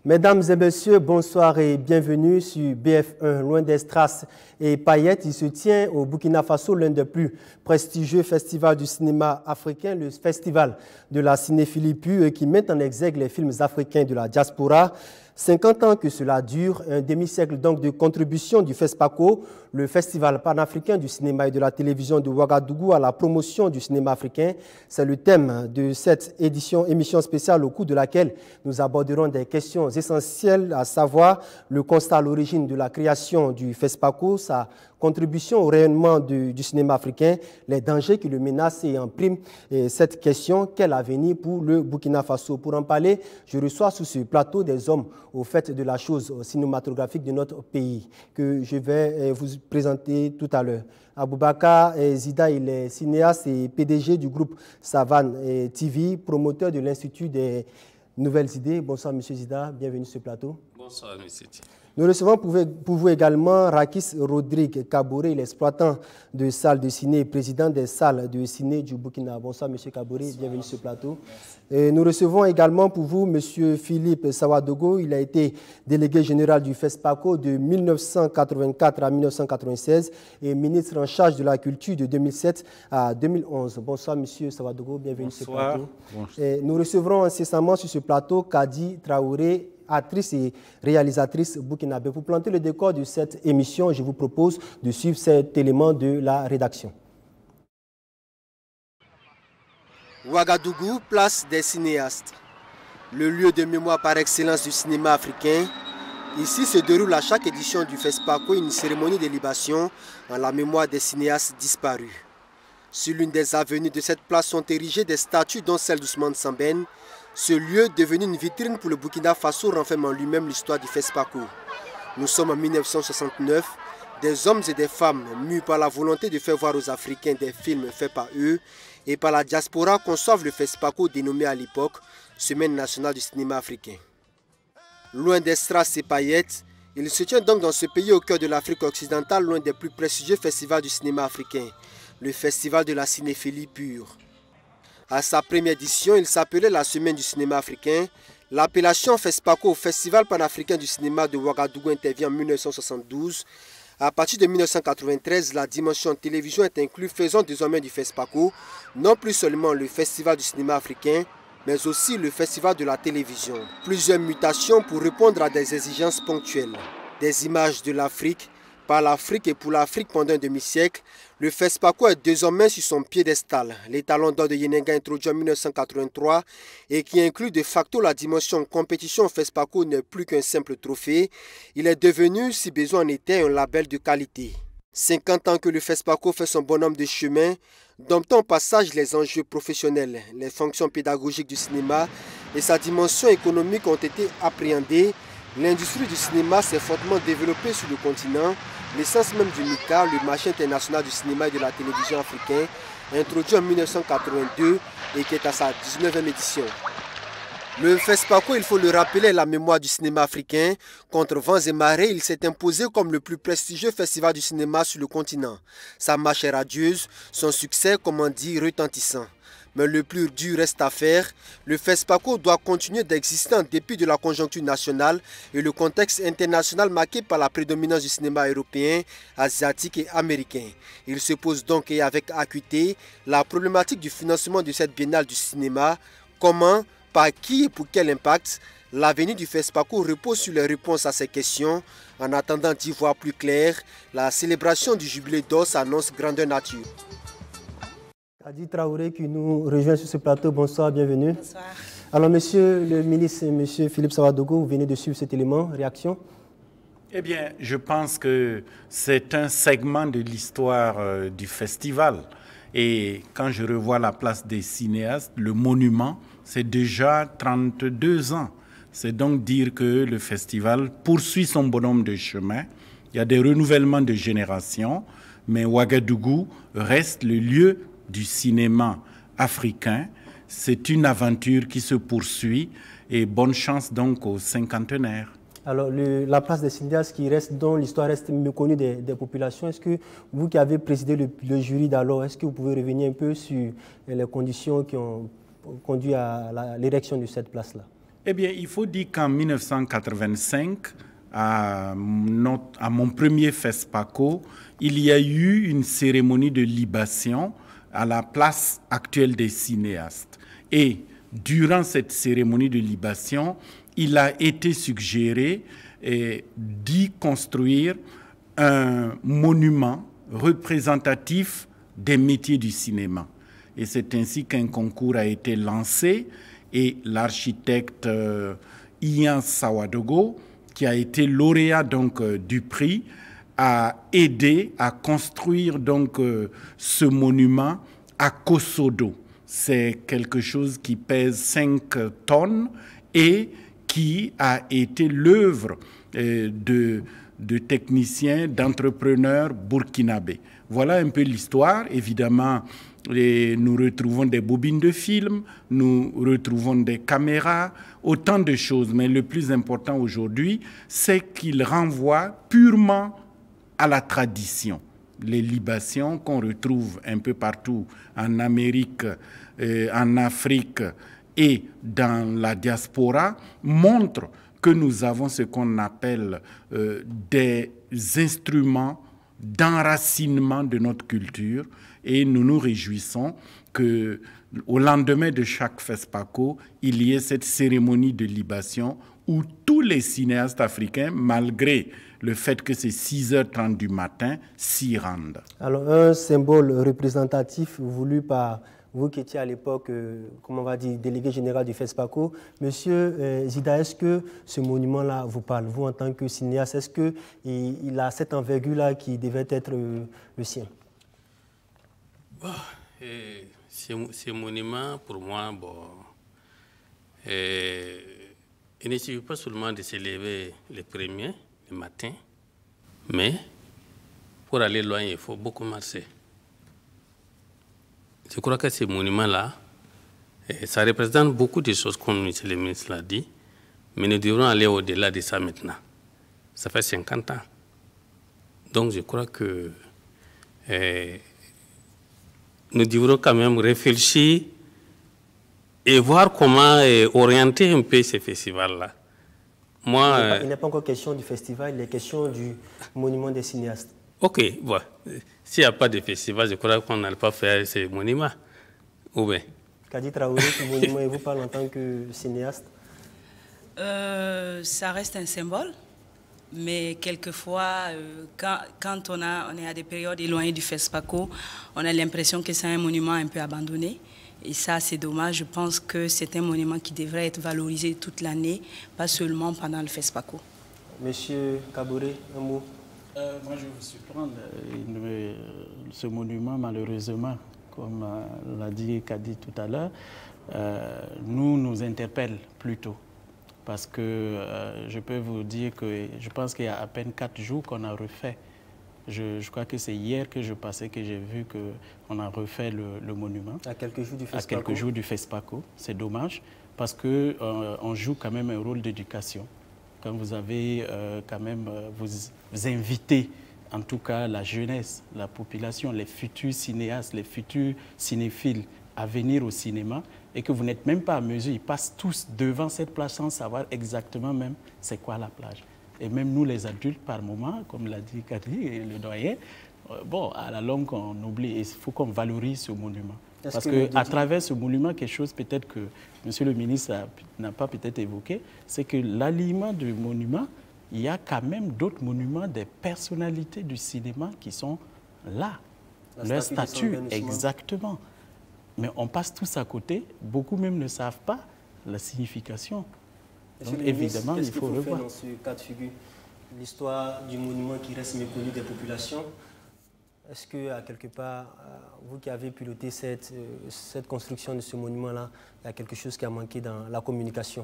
Mesdames et messieurs, bonsoir et bienvenue sur BF1. Loin des strass et paillettes, il se tient au Burkina Faso l'un des plus prestigieux festivals du cinéma africain, le Festival de la cinéphilie pure, qui met en exergue les films africains de la diaspora. 50 ans que cela dure, un demi-siècle donc de contribution du FESPACO, le Festival panafricain du cinéma et de la télévision de Ouagadougou à la promotion du cinéma africain. C'est le thème de cette émission spéciale au cours de laquelle nous aborderons des questions essentielles, à savoir le constat à l'origine de la création du FESPACO, sa contribution au rayonnement du cinéma africain, les dangers qui le menacent et en prime cette question, quel avenir pour le Burkina Faso? Pour en parler, je reçois sur ce plateau des hommes au fait de la chose cinématographique de notre pays que je vais vous présenter tout à l'heure. Aboubakar Zida, il est cinéaste et PDG du groupe Savane TV, promoteur de l'Institut des Nouvelles Idées. Bonsoir, M. Zida, bienvenue sur ce plateau. Bonsoir, M. Nous recevons pour vous également Rakis Rodrigue Kaboré, l'exploitant de salles de ciné et président des salles de ciné du Burkina. Bonsoir, M. Kaboré, bienvenue sur ce plateau. Et nous recevons également pour vous M. Philippe Sawadogo. Il a été délégué général du FESPACO de 1984 à 1996 et ministre en charge de la culture de 2007 à 2011. Bonsoir, M. Sawadogo, bienvenue sur ce plateau. Et nous recevrons incessamment sur ce plateau Kadi Traoré, actrice et réalisatrice burkinabé. Pour planter le décor de cette émission, je vous propose de suivre cet élément de la rédaction. Ouagadougou, place des cinéastes. Le lieu de mémoire par excellence du cinéma africain. Ici se déroule à chaque édition du FESPACO une cérémonie de libation en la mémoire des cinéastes disparus. Sur l'une des avenues de cette place sont érigées des statues dont celle d'Ousmane Sambène. Ce lieu, devenu une vitrine pour le Burkina Faso, renferme en lui-même l'histoire du FESPACO. Nous sommes en 1969. Des hommes et des femmes, mus par la volonté de faire voir aux Africains des films faits par eux et par la diaspora, conçoivent le FESPACO dénommé à l'époque Semaine nationale du cinéma africain. Loin des strass et paillettes, il se tient donc dans ce pays au cœur de l'Afrique occidentale, l'un des plus prestigieux festivals du cinéma africain, le Festival de la cinéphilie pure. À sa première édition, il s'appelait la Semaine du cinéma africain. L'appellation FESPACO au Festival panafricain du cinéma de Ouagadougou intervient en 1972. À partir de 1993, la dimension télévision est inclue, faisant désormais du FESPACO non plus seulement le Festival du cinéma africain, mais aussi le Festival de la télévision. Plusieurs mutations pour répondre à des exigences ponctuelles. Des images de l'Afrique, par l'Afrique et pour l'Afrique pendant un demi-siècle, le FESPACO est désormais sur son piédestal. L'étalon d'or de Yenenga introduit en 1983 et qui inclut de facto la dimension compétition au FESPACO n'est plus qu'un simple trophée. Il est devenu, si besoin en était, un label de qualité. 50 ans que le FESPACO fait son bonhomme de chemin, domptant au passage les enjeux professionnels, les fonctions pédagogiques du cinéma et sa dimension économique ont été appréhendées. L'industrie du cinéma s'est fortement développée sur le continent. L'essence même du MICA, le marché international du cinéma et de la télévision africain, introduit en 1982 et qui est à sa 19e édition. Le FESPACO, il faut le rappeler, est la mémoire du cinéma africain. Contre vents et marées, il s'est imposé comme le plus prestigieux festival du cinéma sur le continent. Sa marche est radieuse, son succès, comme on dit, retentissant. Mais le plus dur reste à faire. Le FESPACO doit continuer d'exister en dépit de la conjoncture nationale et le contexte international marqué par la prédominance du cinéma européen, asiatique et américain. Il se pose donc et avec acuité la problématique du financement de cette biennale du cinéma. Comment, par qui et pour quel impact? L'avenir du FESPACO repose sur les réponses à ces questions. En attendant d'y voir plus clair, la célébration du jubilé d'or s'annonce grandeur nature. Kadi Traoré qui nous rejoint sur ce plateau, bonsoir, bienvenue. Bonsoir. Alors, monsieur le ministre, monsieur Philippe Sawadogo, vous venez de suivre cet élément, réaction? Eh bien, je pense que c'est un segment de l'histoire du festival. Et quand je revois la place des cinéastes, le monument, c'est déjà 32 ans. C'est donc dire que le festival poursuit son bonhomme de chemin. Il y a des renouvellements de générations, mais Ouagadougou reste le lieu du cinéma africain. C'est une aventure qui se poursuit et bonne chance donc aux cinquantenaires. Alors, la place des cinéastes dont l'histoire reste méconnue des populations, est-ce que vous qui avez présidé le jury d'alors, est-ce que vous pouvez revenir un peu sur les conditions qui ont conduit à l'érection de cette place-là? Eh bien, il faut dire qu'en 1985, à mon premier FESPACO, il y a eu une cérémonie de libation à la place actuelle des cinéastes. Et durant cette cérémonie de libation, il a été suggéré d'y construire un monument représentatif des métiers du cinéma. Et c'est ainsi qu'un concours a été lancé et l'architecte Ian Sawadogo, qui a été lauréat donc du prix, a aidé à construire donc ce monument à Kosodo. C'est quelque chose qui pèse 5 tonnes et qui a été l'œuvre de techniciens, d'entrepreneurs burkinabés. Voilà un peu l'histoire. Évidemment, nous retrouvons des bobines de film, nous retrouvons des caméras, autant de choses. Mais le plus important aujourd'hui, c'est qu'il renvoie purement à la tradition. Les libations qu'on retrouve un peu partout en Amérique, en Afrique et dans la diaspora montrent que nous avons ce qu'on appelle des instruments d'enracinement de notre culture et nous nous réjouissons qu'au lendemain de chaque FESPACO, il y ait cette cérémonie de libation où tous les cinéastes africains, malgré le fait que c'est 6h30 du matin, s'y rendent. Alors, un symbole représentatif voulu par vous qui étiez à l'époque, comment on va dire, délégué général du FESPACO. Monsieur Zida, est-ce que ce monument-là vous parle? Vous, en tant que cinéaste, est-ce qu'il a cette envergure-là qui devait être le sien? Bon, ce monument, pour moi, bon, il ne suffit pas seulement de se lever le premier, le matin, mais pour aller loin, il faut beaucoup marcher. Je crois que ce monument-là, ça représente beaucoup de choses, comme M. le ministre l'a dit, mais nous devrons aller au-delà de ça maintenant. Ça fait 50 ans. Donc je crois que nous devrons quand même réfléchir et voir comment orienter un peu ce festival-là. Moi, il n'est pas encore question du festival, il est question du monument des cinéastes. Ok, bon. S'il n'y a pas de festival, je crois qu'on n'allait pas faire ces monuments. Ou bien Kadi Traoré, ce monument, il vous parle en tant que cinéaste? Ça reste un symbole, mais quelquefois, quand on est à des périodes éloignées du FESPACO, on a l'impression que c'est un monument un peu abandonné. Et ça, c'est dommage. Je pense que c'est un monument qui devrait être valorisé toute l'année, pas seulement pendant le FESPACO. Monsieur Kaboré, un mot? Moi, je vous surprends. Ce monument, malheureusement, comme l'a dit Kadi tout à l'heure, nous interpelle plutôt. Parce que je peux vous dire que je pense qu'il y a à peine 4 jours qu'on a refait. Je crois que c'est hier que je passais que j'ai vu qu'on a refait le monument. À quelques jours du FESPACO. À quelques jours du FESPACO. C'est dommage parce qu'on joue quand même un rôle d'éducation. Quand vous avez quand même, vous invitez en tout cas la jeunesse, la population, les futurs cinéastes, les futurs cinéphiles à venir au cinéma et que vous n'êtes même pas à mesure, ils passent tous devant cette plage sans savoir exactement même c'est quoi la plage. Et même nous les adultes par moment, comme l'a dit Kadi et le doyen, bon, à la longue on oublie et il faut qu'on valorise ce monument. Parce qu'à travers ce monument, quelque chose peut-être que M. le ministre n'a pas peut-être évoqué, c'est que l'alignement du monument, il y a quand même d'autres monuments des personnalités du cinéma qui sont là. Leur statut, exactement. Mais on passe tous à côté, beaucoup même ne savent pas la signification. Donc évidemment, il faut revoir. Dans ce cas de figure, l'histoire du monument qui reste méconnu des populations, est-ce que, à quelque part, vous qui avez piloté cette construction de ce monument-là, il y a quelque chose qui a manqué dans la communication?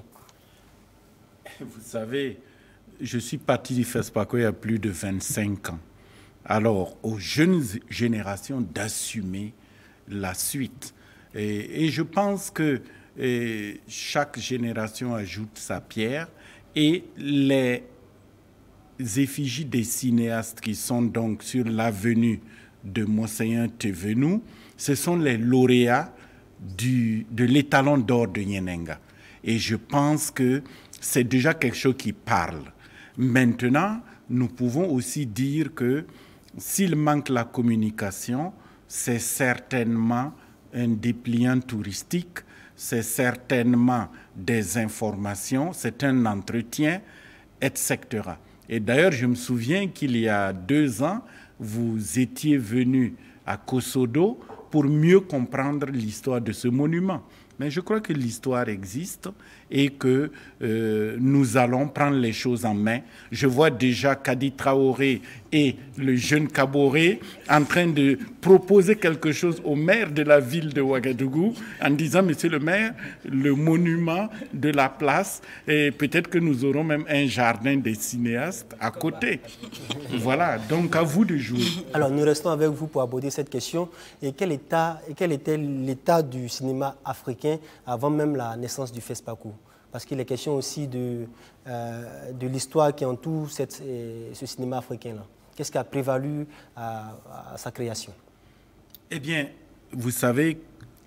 Vous savez, je suis parti du FESPACO il y a plus de 25 ans. Alors, aux jeunes générations d'assumer la suite. Et je pense que chaque génération ajoute sa pierre et les effigies des cinéastes qui sont donc sur l'avenue de Monseigneur Thévenoud, ce sont les lauréats de l'étalon d'or de Nyenenga. Et je pense que c'est déjà quelque chose qui parle. Maintenant, nous pouvons aussi dire que s'il manque la communication, c'est certainement un dépliant touristique, c'est certainement des informations, c'est un entretien, etc. Et d'ailleurs, je me souviens qu'il y a 2 ans, vous étiez venu à Kosodo pour mieux comprendre l'histoire de ce monument. Mais je crois que l'histoire existe et que nous allons prendre les choses en main. Je vois déjà Kadi Traoré et le jeune Kaboré en train de proposer quelque chose au maire de la ville de Ouagadougou en disant, monsieur le maire, le monument de la place, et peut-être que nous aurons même un jardin des cinéastes à côté. Voilà, donc à vous de jouer. Alors nous restons avec vous pour aborder cette question. Et quel était l'état du cinéma africain avant même la naissance du FESPACO? Parce qu'il est question aussi de l'histoire qui entoure ce cinéma africain-là. Qu'est-ce qui a prévalu à sa création? Eh bien, vous savez,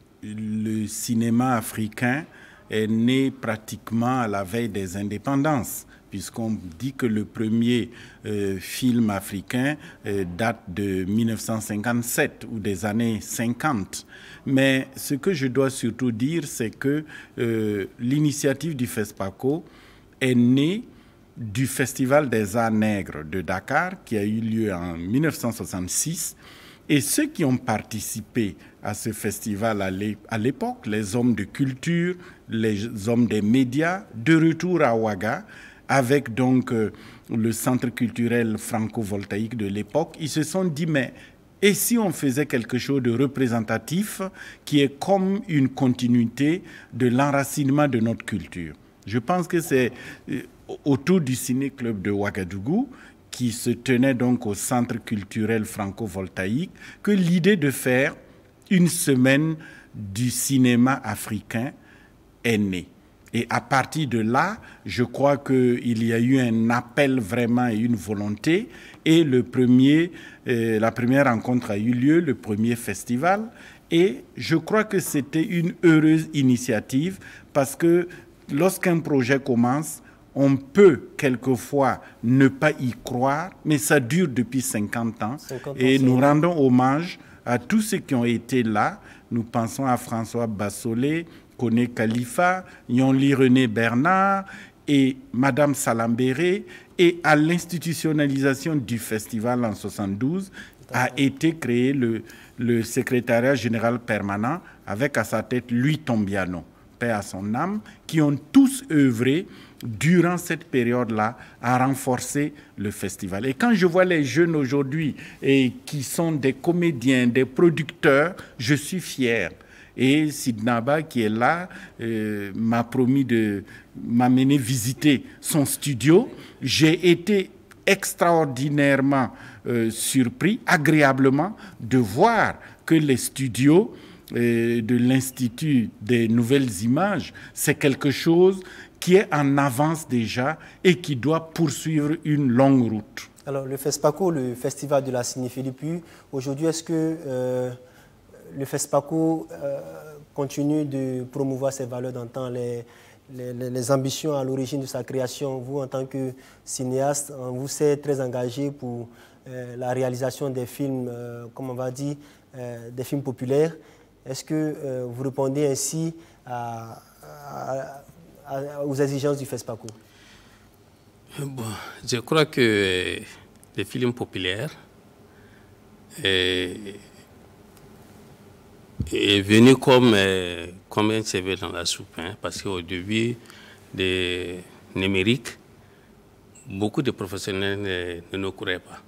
le cinéma africain est né pratiquement à la veille des indépendances, puisqu'on dit que le premier film africain date de 1957 ou des années 50. Mais ce que je dois surtout dire, c'est que l'initiative du FESPACO est née du Festival des Arts Nègres de Dakar, qui a eu lieu en 1966. Et ceux qui ont participé à ce festival à l'époque, les hommes de culture, les hommes des médias, de retour à Ouaga, avec donc le centre culturel franco-voltaïque de l'époque, ils se sont dit, mais et si on faisait quelque chose de représentatif qui est comme une continuité de l'enracinement de notre culture? Je pense que c'est autour du Ciné-Club de Ouagadougou, qui se tenait donc au centre culturel franco-voltaïque, que l'idée de faire une semaine du cinéma africain est née. Et à partir de là, je crois qu'il y a eu un appel vraiment et une volonté. Et la première rencontre a eu lieu, le premier festival. Et je crois que c'était une heureuse initiative parce que lorsqu'un projet commence, on peut quelquefois ne pas y croire, mais ça dure depuis 50 ans. Et nous rendons hommage à tous ceux qui ont été là. Nous pensons à François Bassolé, Koné Khalifa, Yonli René Bernard et Madame Salambéré, et à l'institutionnalisation du festival en 1972 a été créé le secrétariat général permanent avec à sa tête Louis Tombiano, paix à son âme, qui ont tous œuvré durant cette période-là à renforcer le festival. Et quand je vois les jeunes aujourd'hui et qui sont des comédiens, des producteurs, je suis fier. Et Sidnaba, qui est là, m'a promis de m'amener visiter son studio. J'ai été extraordinairement surpris, agréablement, de voir que les studios de l'Institut des Nouvelles Images, c'est quelque chose qui est en avance déjà et qui doit poursuivre une longue route. Alors, le FESPACO, le Festival de la cinéphilie pure, aujourd'hui, est-ce que le FESPACO continue de promouvoir ses valeurs d'antan, les ambitions à l'origine de sa création? Vous, en tant que cinéaste, vous êtes très engagé pour la réalisation des films, comme on va dire, des films populaires. Est-ce que vous répondez ainsi aux exigences du FESPACO? Bon, je crois que les films populaires est venu comme un cheveu dans la soupe, hein, parce qu'au début des numériques, beaucoup de professionnels ne nous couraient pas.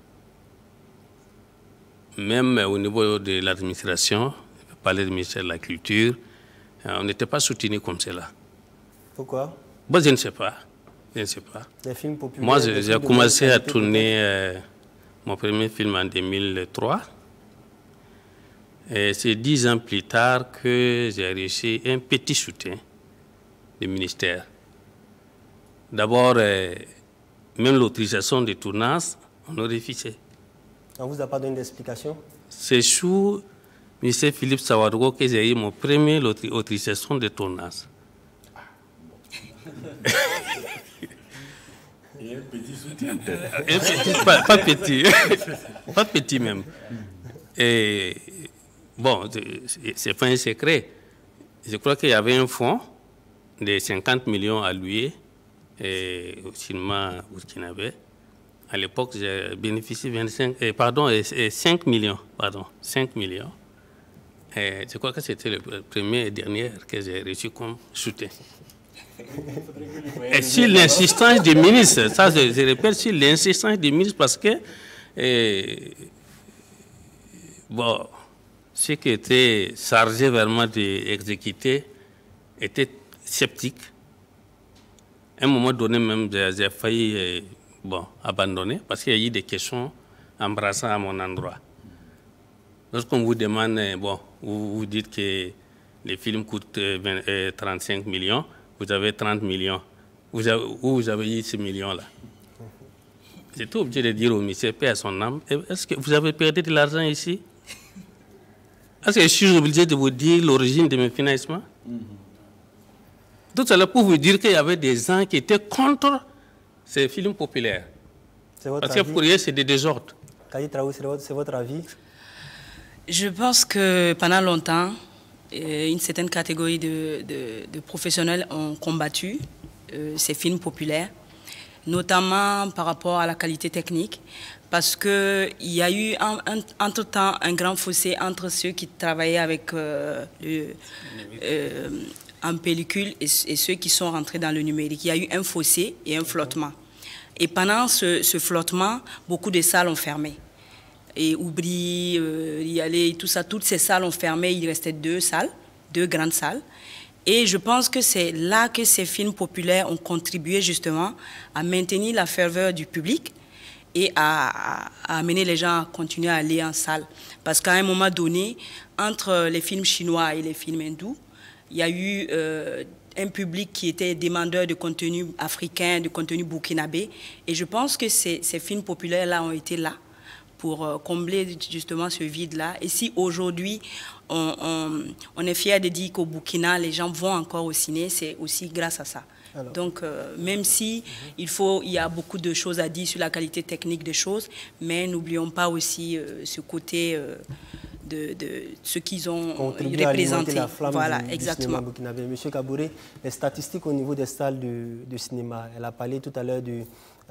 Même au niveau de l'administration, je peux parler du ministère de la Culture, on n'était pas soutenu comme cela. Pourquoi? Bon, je ne sais pas. Je ne sais pas. Les films populaires, moi, j'ai commencé à tourner mon premier film en 2003. Et c'est 10 ans plus tard que j'ai reçu un petit soutien du ministère. D'abord, même l'autorisation de tournage, on a refusé. On ne vous a pas donné d'explication? C'est sous M. Philippe Sawadogo que j'ai eu mon premier autorisation de tournage. Et un petit soutien. Pas petit, pas petit même. Et bon, c'est pas un secret. Je crois qu'il y avait un fonds de 50 millions alloués au cinéma burkinabé. À l'époque, j'ai bénéficié 5 millions. Pardon, 5 millions. Et je crois que c'était le premier et dernier que j'ai reçu comme soutien. Et sur l'insistance du ministre, ça je répète, sur l'insistance du ministre, parce que bon, ceux qui étaient chargés vraiment d'exécuter étaient sceptiques. À un moment donné même, j'ai failli abandonner parce qu'il y a eu des questions embrassant à mon endroit. Lorsqu'on vous demande, vous dites que les films coûtent 35 millions, vous avez 30 millions. Où vous avez eu ces millions-là? J'étais obligé de dire au monsieur, paix à son âme, est-ce que vous avez perdu de l'argent ici? Est-ce que je suis obligé de vous dire l'origine de mes financements? Tout cela pour vous dire qu'il y avait des gens qui étaient contre ces films populaires. Parce que pour eux, c'est des désordres. Kadi Traoré, c'est votre avis? Je pense que pendant longtemps, une certaine catégorie de professionnels ont combattu ces films populaires, notamment par rapport à la qualité technique, parce qu'il y a eu entre-temps un grand fossé entre ceux qui travaillaient avec en pellicule et ceux qui sont rentrés dans le numérique. Il y a eu un fossé et un flottement. Et pendant ce flottement, beaucoup de salles ont fermé. Et Oubli, Yalé, tout ça, toutes ces salles ont fermé. Il restait deux grandes salles. Et je pense que c'est là que ces films populaires ont contribué justement à maintenir la ferveur du public et à amener les gens à continuer à aller en salle. Parce qu'à un moment donné, entre les films chinois et les films hindous, il y a eu un public qui était demandeur de contenu africain, de contenu burkinabé. Et je pense que ces films populaires-là ont été là pour combler justement ce vide-là. Et si aujourd'hui, on est fier de dire qu'au Burkina, les gens vont encore au ciné, c'est aussi grâce à ça. Alors, donc, même si il y a beaucoup de choses à dire sur la qualité technique des choses, mais n'oublions pas aussi ce côté de ce qu'ils ont représenté. La flamme voilà, du exactement. cinéma burkinabé. Monsieur Kabouré, les statistiques au niveau des salles de cinéma, elle a parlé tout à l'heure de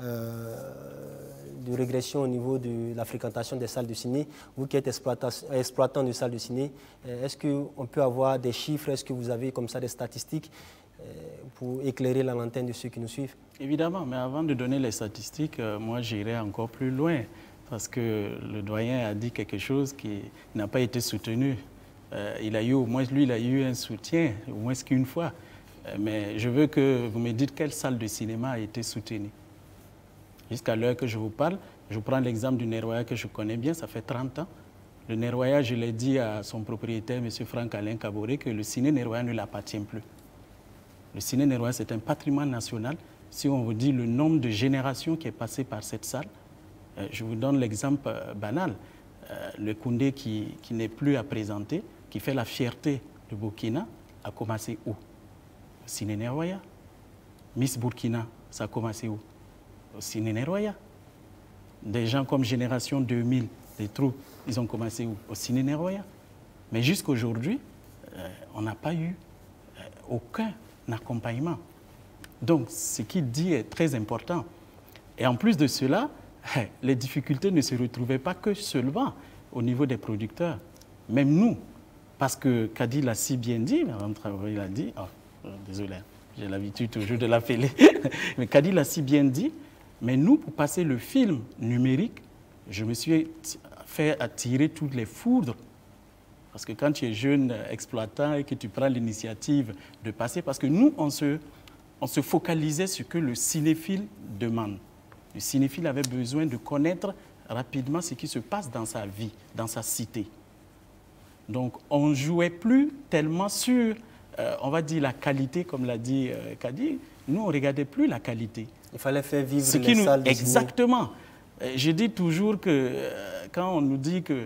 régression au niveau de la fréquentation des salles de ciné. Vous qui êtes exploitant de salles de ciné, est-ce qu'on peut avoir des chiffres, est-ce que vous avez comme ça des statistiques pour éclairer la lanterne de ceux qui nous suivent? Évidemment, mais avant de donner les statistiques, moi j'irai encore plus loin parce que le doyen a dit quelque chose qui n'a pas été soutenu. Il a eu au moins, lui, il a eu un soutien, au moins qu'une fois. Mais je veux que vous me dites quelle salle de cinéma a été soutenue. Jusqu'à l'heure que je vous parle, je prends l'exemple du Nerwaya que je connais bien, ça fait 30 ans. Le Nerwaya, je l'ai dit à son propriétaire, M. Franck-Alain Kaboré, que le ciné Nerwaya ne l'appartient plus. Le ciné Nerwaya, c'est un patrimoine national. Si on vous dit le nombre de générations qui est passé par cette salle, je vous donne l'exemple banal. Le Koundé qui n'est plus à présenter, qui fait la fierté de Burkina, a commencé où? Au ciné Nerwaya. Miss Burkina, ça a commencé où? Au ciné Nerwaya. Des gens comme Génération 2000, les troupes, ils ont commencé où? Au ciné Nerwaya. Mais jusqu'à aujourd'hui, on n'a pas eu aucun accompagnement. Donc, ce qu'il dit est très important. Et en plus de cela, les difficultés ne se retrouvaient pas que seulement au niveau des producteurs. Même nous, parce que Kadi l'a si bien dit, Mme Traoré l'a dit, désolé, j'ai l'habitude toujours de l'appeler, mais Kadi l'a si bien dit, mais nous, pour passer le film numérique, je me suis fait attirer toutes les foudres. Parce que quand tu es jeune exploitant et que tu prends l'initiative de passer, parce que nous, on se focalisait sur ce que le cinéphile demande. Le cinéphile avait besoin de connaître rapidement ce qui se passe dans sa vie, dans sa cité. Donc, on ne jouait plus tellement sur, on va dire, la qualité, comme l'a dit Kadi. Nous, on ne regardait plus la qualité. Il fallait faire vivre les salles de ciné. Exactement. Je dis toujours que quand on nous dit que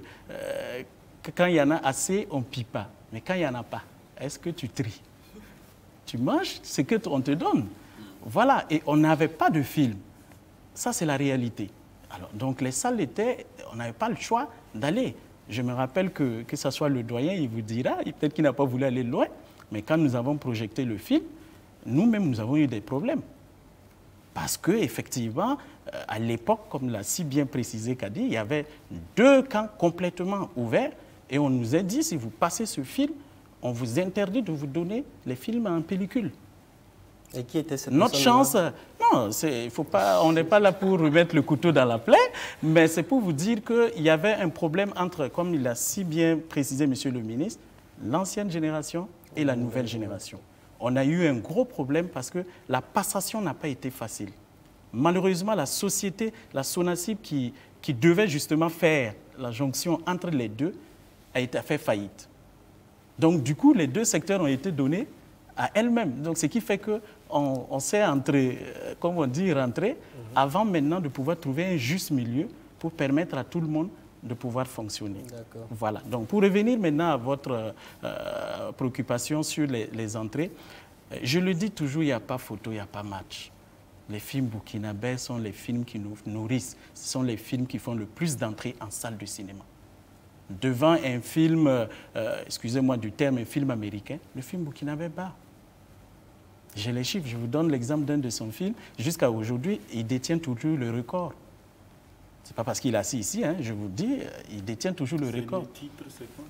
quand il y en a assez, on ne pille pas. Mais quand il n'y en a pas, est-ce que tu tries? Tu manges ce qu'on te donne. Voilà, et on n'avait pas de film. Ça, c'est la réalité. Alors, donc les salles étaient, on n'avait pas le choix d'aller. Je me rappelle que ce soit le doyen, il vous dira, peut-être qu'il n'a pas voulu aller loin, mais quand nous avons projeté le film, nous-mêmes, nous avons eu des problèmes. Parce qu'effectivement, à l'époque, comme l'a si bien précisé Kadi, il y avait 2 camps complètement ouverts et on nous a dit, si vous passez ce film, on vous interdit de vous donner les films en pellicule. Et qui était cette Notre chance, non, faut pas, on n'est pas là pour remettre le couteau dans la plaie, mais c'est pour vous dire qu'il y avait un problème entre, comme il a si bien précisé Monsieur le ministre, l'ancienne génération et la nouvelle génération. On a eu un gros problème parce que la passation n'a pas été facile. Malheureusement, la société, la SONACIB, qui devait justement faire la jonction entre les deux, a fait faillite. Donc, du coup, les 2 secteurs ont été donnés à elles-mêmes. Donc, ce qui fait qu'on s'est comme on dit, rentré avant maintenant de pouvoir trouver un juste milieu pour permettre à tout le monde de pouvoir fonctionner. Voilà. Donc, pour revenir maintenant à votre préoccupation sur les entrées, je le dis toujours, il n'y a pas photo, il n'y a pas match. Les films burkinabés sont les films qui nous nourrissent. Ce sont les films qui font le plus d'entrées en salle de cinéma. Devant un film, excusez-moi du terme, un film américain, le film burkinabé bat. J'ai les chiffres, je vous donne l'exemple d'un de son film. Jusqu'à aujourd'hui, il détient toujours le record. Ce n'est pas parce qu'il est assis ici, hein, je vous dis, il détient toujours le record. Le titre,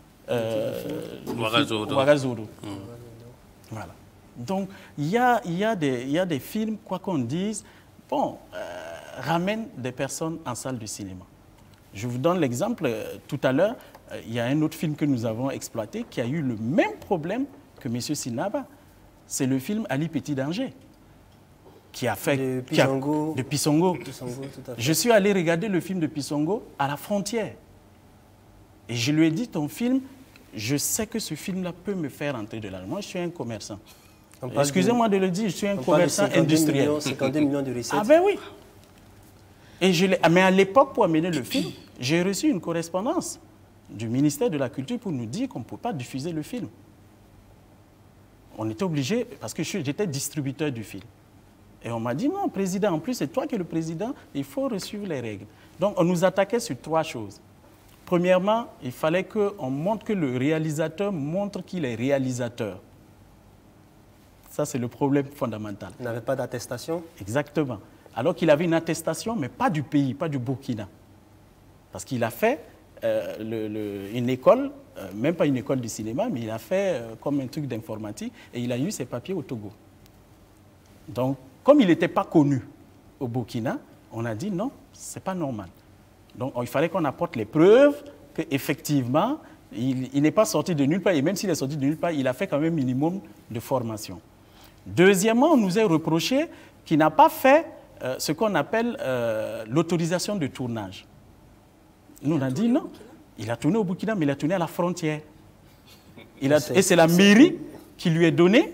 c'est quoi Ouagadougou. Voilà. Donc, il y a des films, quoi qu'on dise, ramènent des personnes en salle de cinéma. Je vous donne l'exemple, tout à l'heure, il y a un autre film que nous avons exploité qui a eu le même problème que M. Sinaba. C'est le film Ali Petit Danger, qui a fait... De Pisongo. De Pisongo. Tout à fait. Je suis allé regarder le film de Pisongo à la frontière. Et je lui ai dit, ton film, je sais que ce film-là peut me faire entrer de l'argent. Moi, je suis un commerçant. Excusez-moi de le dire, je suis un commerçant industriel. 52 millions de recettes. Ah ben oui. Mais à l'époque, pour amener le film, j'ai reçu une correspondance du ministère de la Culture pour nous dire qu'on ne peut pas diffuser le film. On était obligé, parce que j'étais distributeur du film. Et on m'a dit, non, président, en plus, c'est toi qui es le président, il faut suivre les règles. Donc, on nous attaquait sur 3 choses. Premièrement, il fallait qu'on montre que le réalisateur montre qu'il est réalisateur. Ça, c'est le problème fondamental. Il n'avait pas d'attestation? Exactement. Alors qu'il avait une attestation, mais pas du pays, pas du Burkina. Parce qu'il a fait une école, même pas une école de cinéma, mais il a fait comme un truc d'informatique et il a eu ses papiers au Togo. Donc, comme il n'était pas connu au Burkina, on a dit non, ce n'est pas normal. Donc, il fallait qu'on apporte les preuves qu'effectivement, il n'est pas sorti de nulle part, et même s'il est sorti de nulle part, il a fait quand même un minimum de formation. Deuxièmement, on nous a reproché qu'il n'a pas fait ce qu'on appelle l'autorisation de tournage. Nous, on a dit non. Il a tourné au Burkina, mais il a tourné à la frontière. Et c'est la mairie qui lui a donné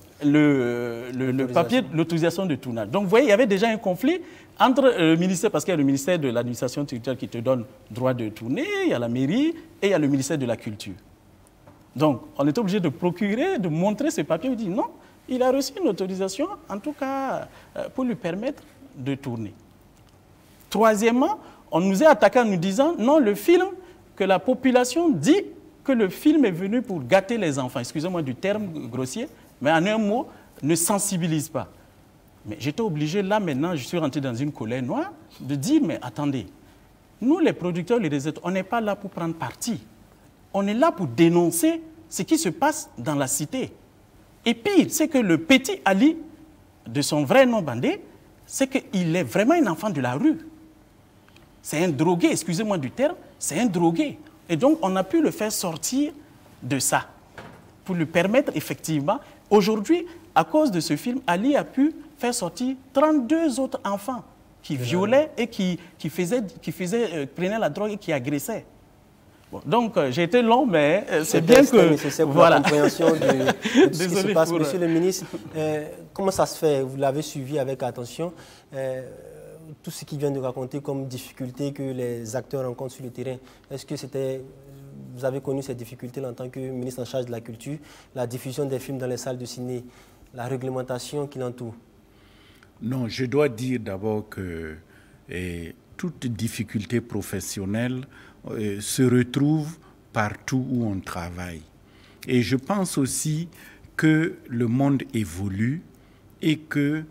le papier de l'autorisation de tournage. Donc, vous voyez, il y avait déjà un conflit entre le ministère, parce qu'il y a le ministère de l'administration territoriale qui te donne droit de tourner, il y a la mairie et il y a le ministère de la culture. Donc, on est obligé de procurer, de montrer ce papier. On dit non, il a reçu une autorisation, en tout cas, pour lui permettre de tourner. Troisièmement, on nous est attaqué en nous disant, non, le film, que la population dit que le film est venu pour gâter les enfants. Excusez-moi du terme grossier, mais en un mot, ne sensibilise pas. Mais j'étais obligé, là maintenant, je suis rentré dans une colère noire, de dire, mais attendez, nous les producteurs, les réalisateurs, on n'est pas là pour prendre parti. On est là pour dénoncer ce qui se passe dans la cité. Et pire, c'est que le petit Ali, de son vrai nom Bandé, c'est qu'il est vraiment un enfant de la rue. C'est un drogué, excusez-moi du terme, c'est un drogué. Et donc, on a pu le faire sortir de ça, pour lui permettre effectivement... Aujourd'hui, à cause de ce film, Ali a pu faire sortir 32 autres enfants qui violaient et qui prenaient la drogue et qui agressaient. Bon, donc, j'ai été long, mais c'est bien que... nécessaire pour la compréhension de tout ce qui se passe. Monsieur le ministre, comment ça se fait? Vous l'avez suivi avec attention. Tout ce qu'il vient de raconter comme difficulté que les acteurs rencontrent sur le terrain, est-ce que vous avez connu ces difficultés en tant que ministre en charge de la culture, la diffusion des films dans les salles de ciné, la réglementation qui l'entoure? Non, je dois dire d'abord que toute difficulté professionnelle se retrouve partout où on travaille. Et je pense aussi que le monde évolue et que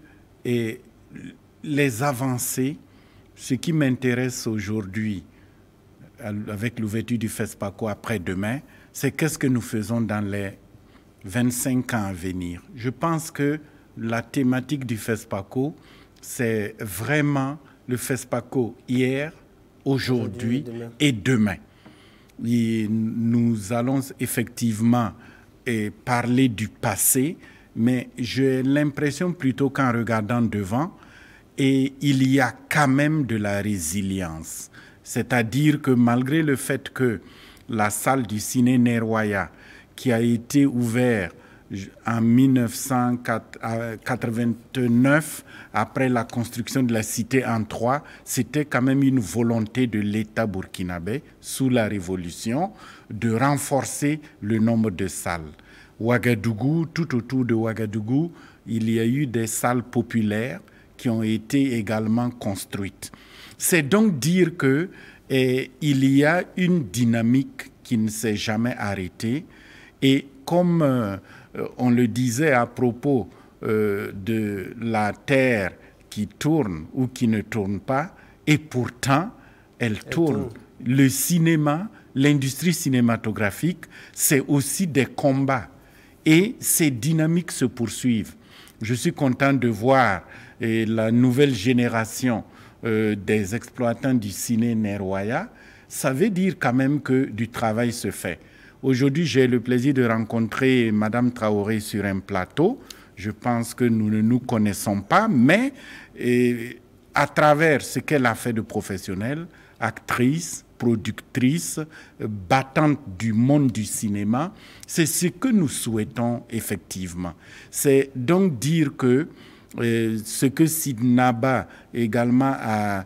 les avancées, ce qui m'intéresse aujourd'hui avec l'ouverture du FESPACO après-demain, c'est qu'est-ce que nous faisons dans les 25 ans à venir. Je pense que la thématique du FESPACO, c'est vraiment le FESPACO hier, aujourd'hui et demain. Et nous allons effectivement parler du passé, mais j'ai l'impression plutôt qu'en regardant devant, et il y a quand même de la résilience. C'est-à-dire que malgré le fait que la salle du Ciné Nerwaya, qui a été ouverte en 1989, après la construction de la cité en 3, c'était quand même une volonté de l'État burkinabé, sous la Révolution, de renforcer le nombre de salles. Ouagadougou, tout autour de Ouagadougou, il y a eu des salles populaires qui ont été également construites. C'est donc dire que il y a une dynamique qui ne s'est jamais arrêtée. Et comme on le disait à propos de la Terre qui tourne ou qui ne tourne pas, et pourtant, elle tourne. Le cinéma, l'industrie cinématographique, c'est aussi des combats. Et ces dynamiques se poursuivent. Je suis content de voir la nouvelle génération des exploitants du ciné Nerwaya. Ça veut dire quand même que du travail se fait. Aujourd'hui, j'ai le plaisir de rencontrer Madame Traoré sur un plateau. Je pense que nous ne nous connaissons pas, mais à travers ce qu'elle a fait de professionnelle, actrice, productrice, battante du monde du cinéma, c'est ce que nous souhaitons effectivement. C'est donc dire que ce que Sidnaba également a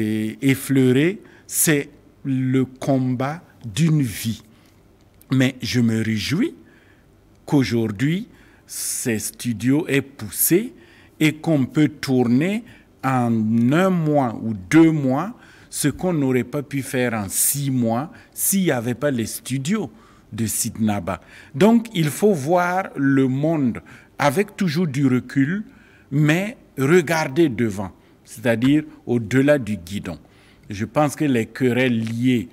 effleuré, c'est le combat d'une vie. Mais je me réjouis qu'aujourd'hui, ces studios aient poussé et qu'on peut tourner en 1 mois ou 2 mois ce qu'on n'aurait pas pu faire en 6 mois s'il n'y avait pas les studios de Sidnaba. Donc, il faut voir le monde avec toujours du recul, mais regarder devant, c'est-à-dire au-delà du guidon. Je pense que les querelles liées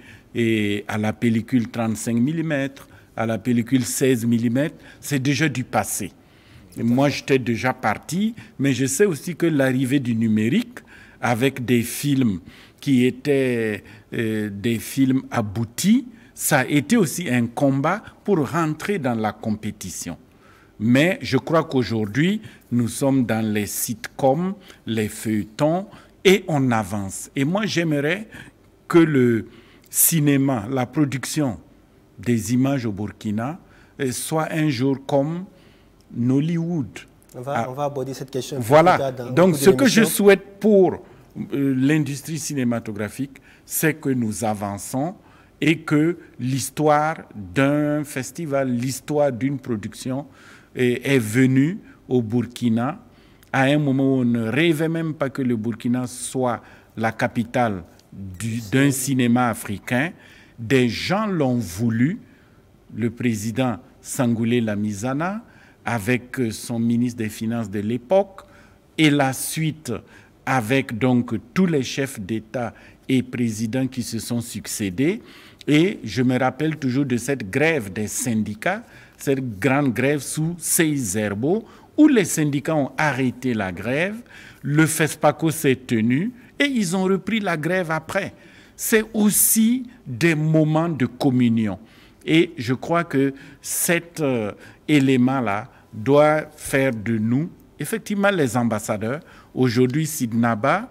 à la pellicule 35 mm, à la pellicule 16 mm, c'est déjà du passé. Et moi, j'étais déjà parti, mais je sais aussi que l'arrivée du numérique, avec des films qui étaient des films aboutis, ça a été aussi un combat pour rentrer dans la compétition. Mais je crois qu'aujourd'hui, nous sommes dans les sitcoms, les feuilletons, et on avance. Et moi, j'aimerais que le cinéma, la production des images au Burkina, soit un jour comme Nollywood. On va aborder cette question. Voilà. Donc, ce que je souhaite pour l'industrie cinématographique, c'est que nous avançons et que l'histoire d'un festival, l'histoire d'une production est venue au Burkina à un moment où on ne rêvait même pas que le Burkina soit la capitale d'un cinéma africain. Des gens l'ont voulu. Le président Sangoulé Lamizana, avec son ministre des Finances de l'époque, et la suite avec donc tous les chefs d'État et présidents qui se sont succédés. Et je me rappelle toujours de cette grève des syndicats, cette grande grève sous Seizerbo, où les syndicats ont arrêté la grève, le FESPACO s'est tenu et ils ont repris la grève après. C'est aussi des moments de communion. Et je crois que cet élément-là doit faire de nous, effectivement, les ambassadeurs. Aujourd'hui, Sidnaba,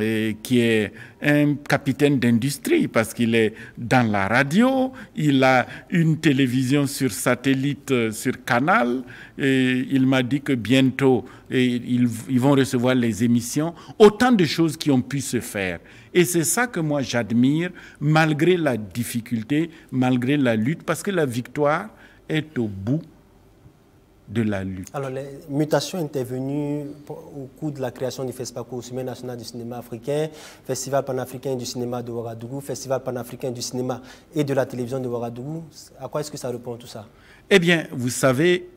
qui est un capitaine d'industrie parce qu'il est dans la radio, il a une télévision sur satellite, sur Canal, et il m'a dit que bientôt ils vont recevoir les émissions, autant de choses qui ont pu se faire. Et c'est ça que moi j'admire, malgré la difficulté, malgré la lutte, parce que la victoire est au bout de la lutte. Alors, les mutations intervenues au cours de la création du FESPACO, Sommet national du cinéma africain, Festival panafricain du cinéma de Ouagadougou, Festival panafricain du cinéma et de la télévision de Ouagadougou, à quoi est-ce que ça répond tout ça? Eh bien, vous savez,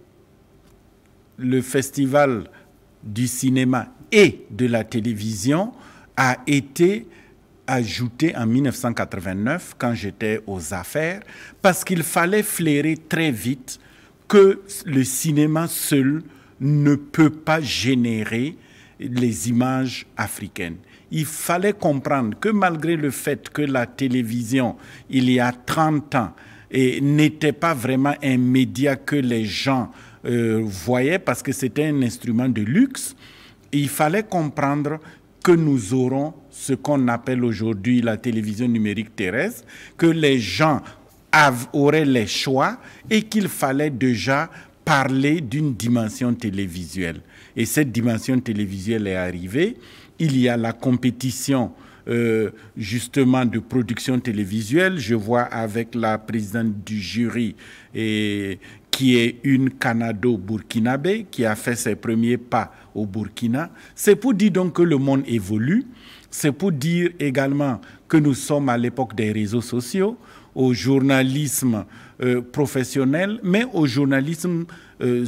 le Festival du cinéma et de la télévision a été ajouté en 1989, quand j'étais aux affaires, parce qu'il fallait flairer très vite que le cinéma seul ne peut pas générer les images africaines. Il fallait comprendre que malgré le fait que la télévision, il y a 30 ans, n'était pas vraiment un média que les gens voyaient parce que c'était un instrument de luxe, il fallait comprendre que nous aurons ce qu'on appelle aujourd'hui la télévision numérique terrestre, que les gens auraient les choix et qu'il fallait déjà parler d'une dimension télévisuelle. Et cette dimension télévisuelle est arrivée. Il y a la compétition justement de production télévisuelle. Je vois avec la présidente du jury qui est une Canado-Burkinabé qui a fait ses premiers pas au Burkina. C'est pour dire donc que le monde évolue. C'est pour dire également que nous sommes à l'époque des réseaux sociaux, au journalisme professionnel, mais au journalisme de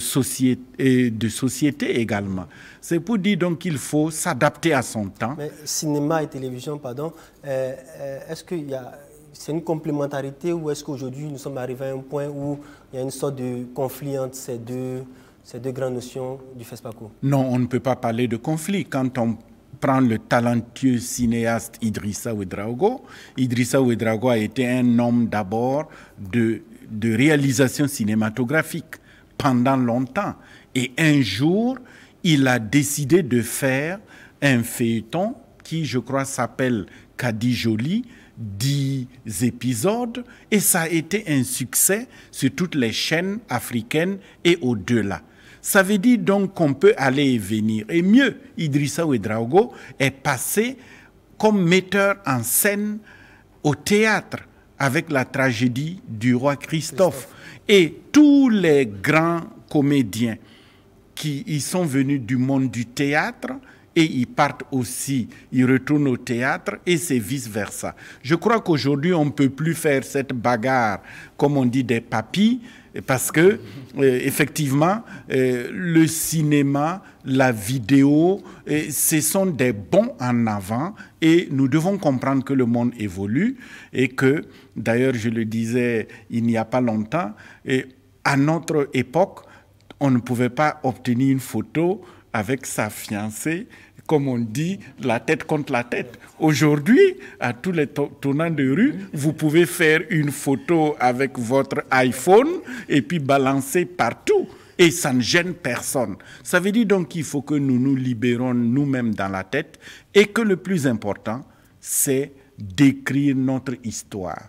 société également. C'est pour dire donc qu'il faut s'adapter à son temps. Mais cinéma et télévision, pardon, est-ce qu'il y a... C'est une complémentarité ou est-ce qu'aujourd'hui nous sommes arrivés à un point où il y a une sorte de conflit entre ces deux grandes notions du FESPACO? Non, on ne peut pas parler de conflit. Quand on prend le talentueux cinéaste Idrissa Ouédraogo, Idrissa Ouédraogo a été un homme d'abord de réalisation cinématographique pendant longtemps. Et un jour, il a décidé de faire un feuilleton qui, je crois, s'appelle Kadi Jolie, 10 épisodes, et ça a été un succès sur toutes les chaînes africaines et au-delà. Ça veut dire donc qu'on peut aller et venir. Et mieux, Idrissa Ouédraogo est passé comme metteur en scène au théâtre avec la tragédie du roi Christophe. Et tous les grands comédiens qui y sont venus du monde du théâtre, et ils partent aussi, ils retournent au théâtre et c'est vice-versa. Je crois qu'aujourd'hui, on ne peut plus faire cette bagarre, comme on dit, des papis, parce que, effectivement, le cinéma, la vidéo, ce sont des bons en avant et nous devons comprendre que le monde évolue et que, d'ailleurs, je le disais il n'y a pas longtemps, à notre époque, on ne pouvait pas obtenir une photo avec sa fiancée, comme on dit, la tête contre la tête. Aujourd'hui, à tous les tournants de rue, vous pouvez faire une photo avec votre iPhone et puis balancer partout. Et ça ne gêne personne. Ça veut dire donc qu'il faut que nous nous libérons nous-mêmes dans la tête et que le plus important, c'est d'écrire notre histoire.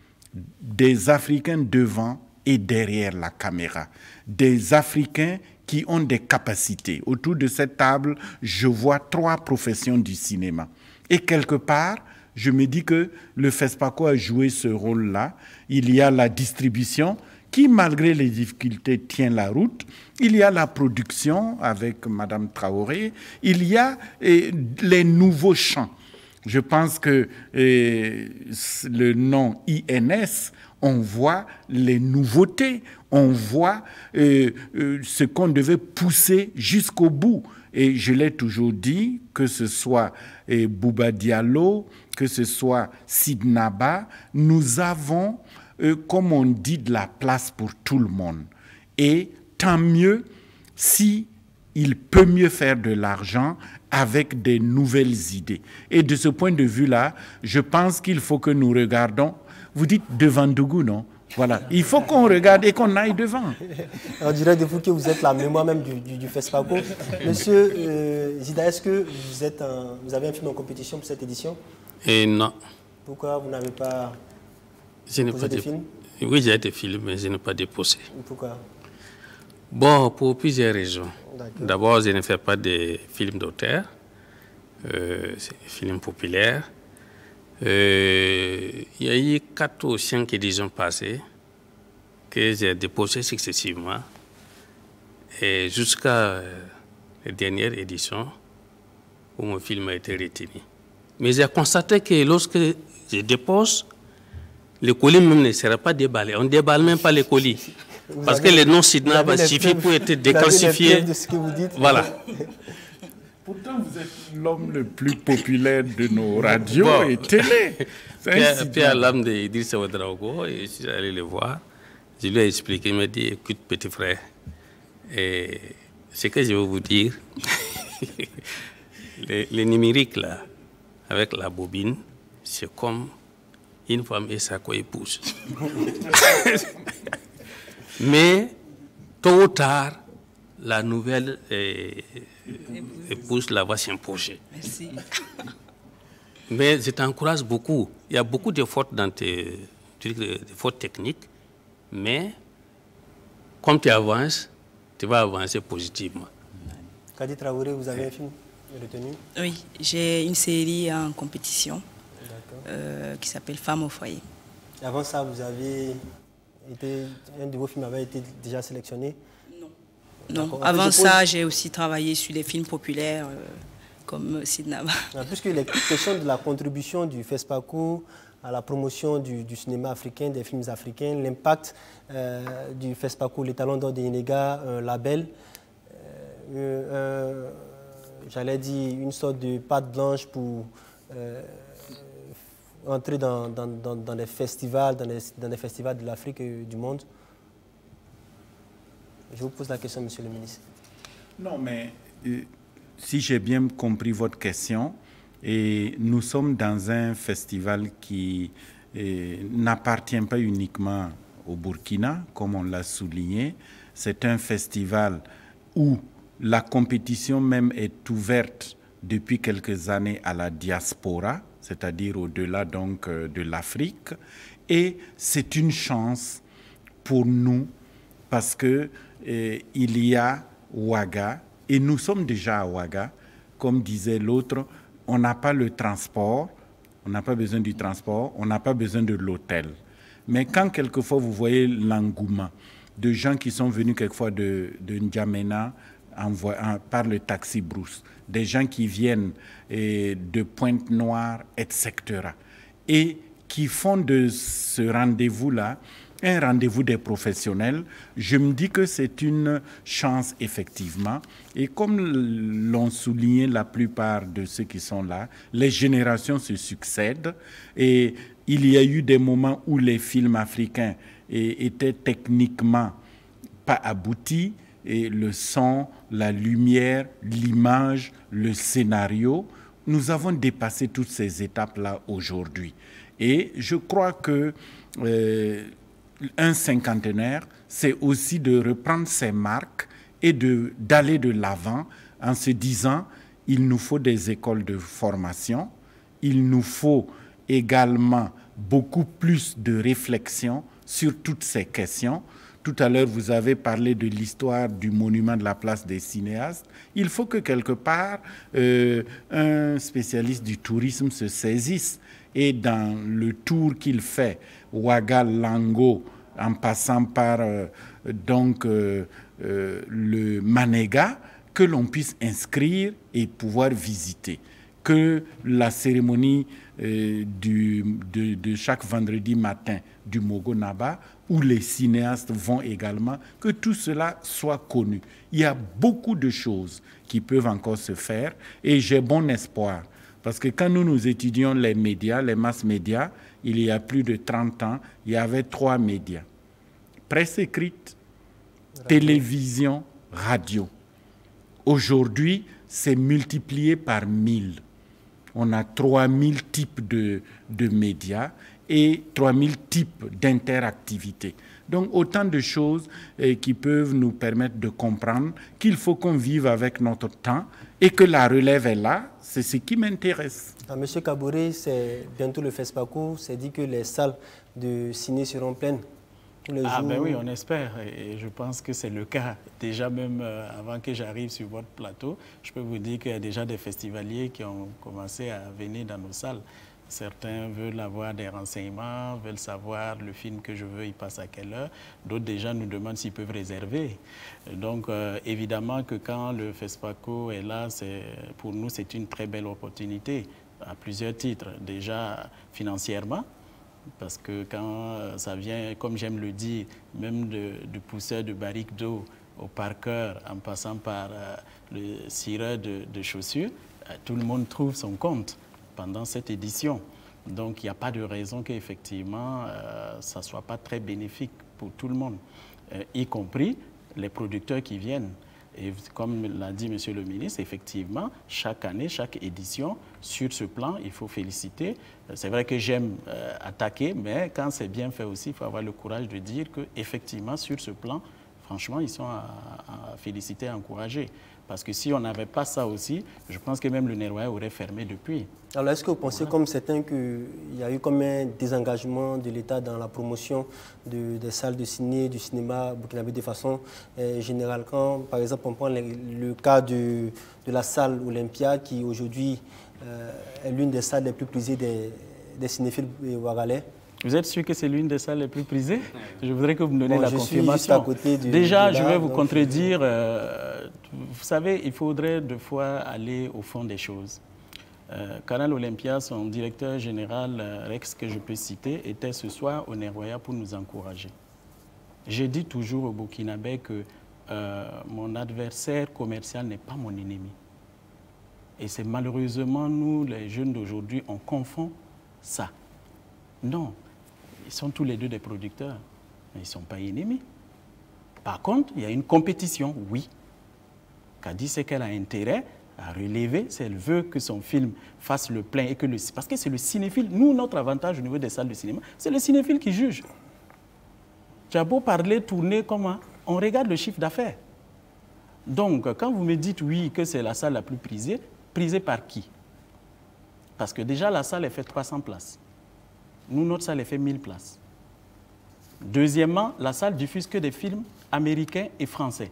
Des Africains devant et derrière la caméra. Des Africains qui ont des capacités. Autour de cette table, je vois 3 professions du cinéma. Et quelque part, je me dis que le FESPACO a joué ce rôle-là. Il y a la distribution qui, malgré les difficultés, tient la route. Il y a la production avec Mme Traoré. Il y a les nouveaux champs. Je pense que le nom INS, on voit les nouveautés, on voit ce qu'on devait pousser jusqu'au bout. Et je l'ai toujours dit, que ce soit Bouba Diallo, que ce soit Sidnaba, nous avons, comme on dit, de la place pour tout le monde. Et tant mieux si il peut mieux faire de l'argent avec des nouvelles idées. Et de ce point de vue-là, je pense qu'il faut que nous regardons. Vous dites devant Dougou, non? Voilà. Il faut qu'on regarde et qu'on aille devant. On dirait de vous que vous êtes la mémoire même du FESPACO. Monsieur Zida, est-ce que vous avez un film en compétition pour cette édition? Non. Pourquoi vous n'avez pas déposé de film? Oui, j'ai été filmé, mais je n'ai pas déposé. Pourquoi? Bon, pour plusieurs raisons. D'abord, je ne fais pas de films d'auteur. C'est des films populaires. Il y a eu 4 ou 5 éditions passées que j'ai déposées successivement. Et jusqu'à la dernière édition, où mon film a été retenu. Mais j'ai constaté que lorsque je dépose, le colis même ne sera pas déballé. On ne déballe même pas les colis. Parce que le nom Sidna va suffire pour être décalcifié. De ce que vous dites. Voilà. Pourtant, vous êtes l'homme le plus populaire de nos radios et télé. Pierre l'âme d'Idriss Ouedraogo, et je suis allé le voir. Je lui ai expliqué, il m'a dit, écoute petit frère, et ce que je veux vous dire, le numérique là, avec la bobine, c'est comme une femme et sa co-épouse. Mais tôt ou tard, la nouvelle épouse là va s'imposer. Merci. Mais je t'encourage beaucoup. Il y a beaucoup de fautes dans tes trucs, de fautes techniques, mais comme tu avances, tu vas avancer positivement. Kadi Traoré, vous avez un film retenu? Oui, j'ai une série en compétition qui s'appelle Femmes au foyer. Et avant ça, vous avez été, un de vos films avait été déjà sélectionné? Non. Avant ça, j'ai aussi travaillé sur des films populaires comme Sidna. Puisque les questions de la contribution du FESPACO à la promotion du cinéma africain, des films africains, l'impact du FESPACO, les Talons d'Or de Yenega, un label, j'allais dire une sorte de patte blanche pour entrer dans les festivals, dans les festivals de l'Afrique et du monde. Je vous pose la question, monsieur le ministre. Non, mais si j'ai bien compris votre question, et nous sommes dans un festival qui n'appartient pas uniquement au Burkina, comme on l'a souligné. C'est un festival où la compétition même est ouverte depuis quelques années à la diaspora, c'est-à-dire au-delà donc de l'Afrique. Et c'est une chance pour nous parce que il y a Ouaga, et nous sommes déjà à Ouaga, comme disait l'autre, on n'a pas le transport, on n'a pas besoin du transport, on n'a pas besoin de l'hôtel. Mais quand quelquefois vous voyez l'engouement de gens qui sont venus quelquefois de N'Djamena par le taxi brousse, des gens qui viennent de Pointe-Noire, etc., et qui font de ce rendez-vous-là un rendez-vous des professionnels, je me dis que c'est une chance effectivement. Et comme l'ont souligné la plupart de ceux qui sont là, les générations se succèdent et il y a eu des moments où les films africains étaient techniquement pas aboutis, et le son, la lumière, l'image, le scénario, nous avons dépassé toutes ces étapes-là aujourd'hui. Et je crois que un cinquantenaire, c'est aussi de reprendre ses marques et d'aller de l'avant en se disant il nous faut des écoles de formation, il nous faut également beaucoup plus de réflexion sur toutes ces questions. Tout à l'heure, vous avez parlé de l'histoire du monument de la place des cinéastes. Il faut que quelque part, un spécialiste du tourisme se saisisse. Et dans le tour qu'il fait, Ouaga, Lango, en passant par le Manéga, que l'on puisse inscrire et pouvoir visiter. Que la cérémonie de chaque vendredi matin du Mogo Naba, où les cinéastes vont également, que tout cela soit connu. Il y a beaucoup de choses qui peuvent encore se faire et j'ai bon espoir. Parce que quand nous étudions les médias, les mass médias, il y a plus de 30 ans, il y avait 3 médias. Presse écrite, télévision, radio. Aujourd'hui, c'est multiplié par 1000. On a 3000 types de médias et 3000 types d'interactivités. Donc autant de choses qui peuvent nous permettre de comprendre qu'il faut qu'on vive avec notre temps et que la relève est là, c'est ce qui m'intéresse. Monsieur Kaboré, c'est bientôt le FESPACO, c'est dit que les salles de ciné seront pleines. Ben oui, on espère et je pense que c'est le cas. Déjà même avant que j'arrive sur votre plateau, je peux vous dire qu'il y a déjà des festivaliers qui ont commencé à venir dans nos salles. Certains veulent avoir des renseignements, veulent savoir le film que je veux, il passe à quelle heure. D'autres déjà nous demandent s'ils peuvent réserver. Donc évidemment que quand le FESPACO est là, pour nous c'est une très belle opportunité à plusieurs titres. Déjà financièrement, parce que quand ça vient, comme j'aime le dire, même du pousseur de barrique d'eau au parqueur, en passant par le cireur de chaussures, tout le monde trouve son compte pendant cette édition. Donc, il n'y a pas de raison qu'effectivement, ça ne soit pas très bénéfique pour tout le monde, y compris les producteurs qui viennent. Et comme l'a dit Monsieur le ministre, effectivement, chaque année, chaque édition, sur ce plan, il faut féliciter. C'est vrai que j'aime attaquer, mais quand c'est bien fait aussi, il faut avoir le courage de dire qu'effectivement, sur ce plan, franchement, ils sont à féliciter, à encourager. Parce que si on n'avait pas ça aussi, je pense que même le Nerwaya aurait fermé depuis. Alors, est-ce que vous pensez, comme certains, qu'il y a eu comme un désengagement de l'État dans la promotion des salles de ciné, du cinéma burkinabé de façon générale? Quand, par exemple, on prend le cas de la salle Olympia, qui aujourd'hui est l'une des salles les plus prisées des cinéphiles ouagalais. Vous êtes sûr que c'est l'une des salles les plus prisées? Je voudrais que vous me donniez la confirmation. Juste à côté déjà, je vais vous contredire. Vous savez, il faudrait deux fois aller au fond des choses. Canal Olympia, son directeur général, Rex, que je peux citer, était ce soir au Nerwaya pour nous encourager. J'ai dit toujours au Burkinabé que mon adversaire commercial n'est pas mon ennemi. Et c'est malheureusement, nous, les jeunes d'aujourd'hui, on confond ça. Non. Ils sont tous les deux des producteurs, mais ils ne sont pas ennemis. Par contre, il y a une compétition, oui. Kadi, c'est qu'elle a intérêt à relever, si elle veut que son film fasse le plein. Parce que c'est le cinéphile. Nous, notre avantage au niveau des salles de cinéma, c'est le cinéphile qui juge. Tu as beau parler, tourner, comment? On regarde le chiffre d'affaires. Donc, quand vous me dites, oui, que c'est la salle la plus prisée, prisée par qui? Parce que déjà, la salle, elle fait 300 places. Nous, notre salle, elle fait 1000 places. Deuxièmement, la salle diffuse que des films américains et français.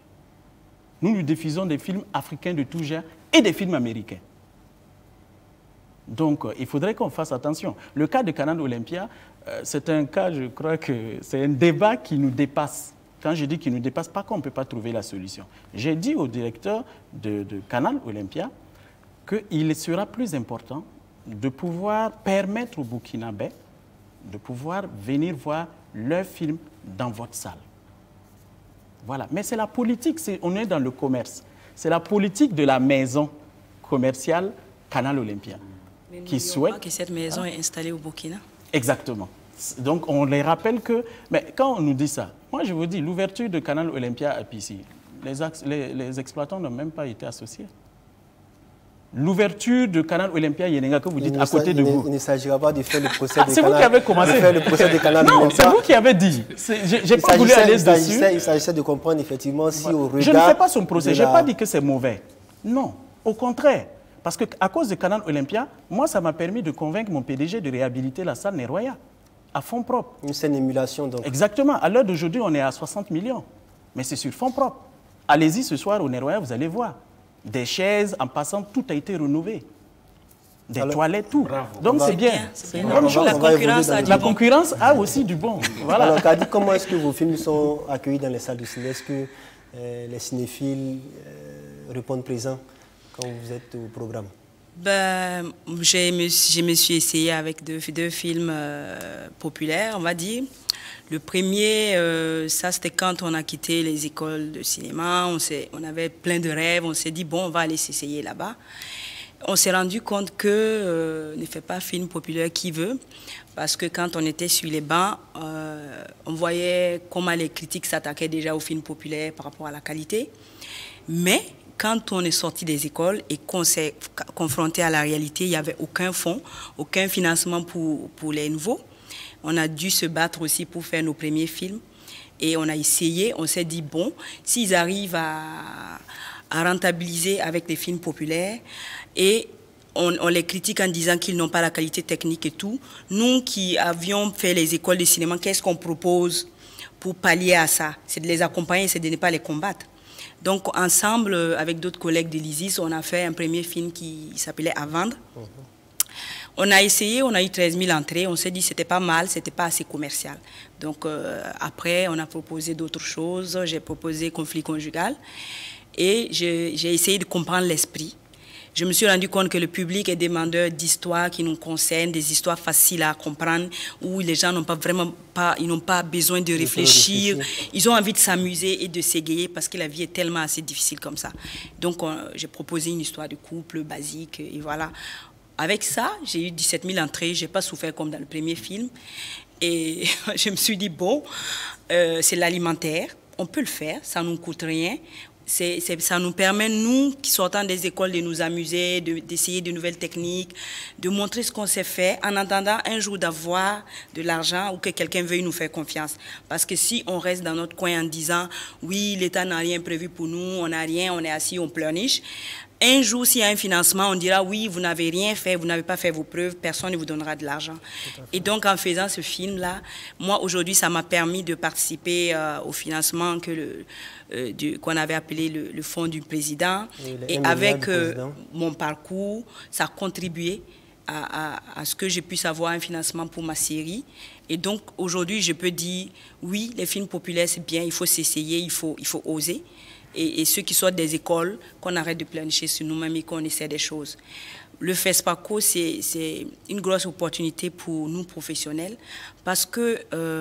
Nous diffusons des films africains de tout genre et des films américains. Donc, il faudrait qu'on fasse attention. Le cas de Canal Olympia, c'est un cas, je crois que c'est un débat qui nous dépasse. Quand je dis qu'il nous dépasse, pas qu'on ne peut pas trouver la solution. J'ai dit au directeur de Canal Olympia qu'il sera plus important de pouvoir permettre aux Burkinabés de pouvoir venir voir leurs films dans votre salle. Voilà. Mais c'est la politique, on est dans le commerce. C'est la politique de la maison commerciale Canal Olympia qui souhaite que cette maison est installée au Burkina. Exactement. Donc on les rappelle que... Mais quand on nous dit ça, moi je vous dis, l'ouverture de Canal Olympia à Pissi, les exploitants n'ont même pas été associés. L'ouverture de Canal Olympia Yenenga que vous dites à côté de vous. Il ne s'agira pas de faire le procès de Canal. C'est vous qui avez commencé. De faire le procès de Canal non, c'est vous qui avez dit. Je n'ai pas voulu aller dessus. Il s'agissait de comprendre effectivement si au regard... Je ne fais pas son procès. Je n'ai pas dit que c'est mauvais. Non, au contraire. Parce qu'à cause de Canal Olympia, moi, ça m'a permis de convaincre mon PDG de réhabiliter la salle Nerwaya à fonds propres. Une saine émulation, donc. Exactement. À l'heure d'aujourd'hui, on est à 60 millions. Mais c'est sur fonds propres. Allez-y ce soir au Nerwaya, vous allez voir. Des chaises, en passant, tout a été rénové. Des toilettes, tout. Bravo. Donc c'est bien. C'est une bonne chose. La concurrence a aussi du bon. Voilà. Alors, Kadi, comment est-ce que vos films sont accueillis dans les salles de ciné? Est-ce que les cinéphiles répondent présents quand vous êtes au programme? Je me suis essayée avec deux films populaires, on va dire. Le premier, ça c'était quand on a quitté les écoles de cinéma, on avait plein de rêves, on s'est dit bon, on va aller s'essayer là-bas. On s'est rendu compte que ne fait pas film populaire qui veut, parce que quand on était sur les bancs, on voyait comment les critiques s'attaquaient déjà aux films populaires par rapport à la qualité. Mais quand on est sorti des écoles et qu'on s'est confronté à la réalité, il n'y avait aucun fonds, aucun financement pour les nouveaux. On a dû se battre aussi pour faire nos premiers films. Et on a essayé, on s'est dit, bon, s'ils arrivent à rentabiliser avec des films populaires, et on les critique en disant qu'ils n'ont pas la qualité technique et tout, nous qui avions fait les écoles de cinéma, qu'est-ce qu'on propose pour pallier à ça? C'est de les accompagner, c'est de ne pas les combattre. Donc ensemble, avec d'autres collègues de l'ISIS, on a fait un premier film qui s'appelait « À vendre ». On a essayé, on a eu 13 000 entrées, on s'est dit que c'était pas mal, c'était pas assez commercial. Donc après, on a proposé d'autres choses, j'ai proposé conflit conjugal et j'ai essayé de comprendre l'esprit. Je me suis rendu compte que le public est demandeur d'histoires qui nous concernent, des histoires faciles à comprendre, où les gens n'ont pas besoin de réfléchir. Ils ont envie de s'amuser et de s'égayer parce que la vie est tellement assez difficile comme ça. Donc, j'ai proposé une histoire de couple basique et voilà. Avec ça, j'ai eu 17 000 entrées. Je n'ai pas souffert comme dans le premier film. Et je me suis dit, bon, c'est l'alimentaire. On peut le faire, ça ne nous coûte rien. Ça nous permet, nous, qui sortons des écoles, de nous amuser, d'essayer de nouvelles techniques, de montrer ce qu'on sait faire, en attendant un jour d'avoir de l'argent ou que quelqu'un veuille nous faire confiance. Parce que si on reste dans notre coin en disant « oui, l'État n'a rien prévu pour nous, on n'a rien, on est assis, on pleurniche », un jour, s'il y a un financement, on dira « oui, vous n'avez rien fait, vous n'avez pas fait vos preuves, personne ne vous donnera de l'argent ». Et donc, en faisant ce film-là, moi, aujourd'hui, ça m'a permis de participer au financement qu'on avait appelé le fonds du président. Et avec mon parcours, ça a contribué à ce que je puisse avoir un financement pour ma série. Et donc, aujourd'hui, je peux dire « oui, les films populaires, c'est bien, il faut s'essayer, il faut oser ». Et ceux qui sortent des écoles, qu'on arrête de pleurnicher sur nous-mêmes et qu'on essaie des choses. Le FESPACO, c'est une grosse opportunité pour nous professionnels parce que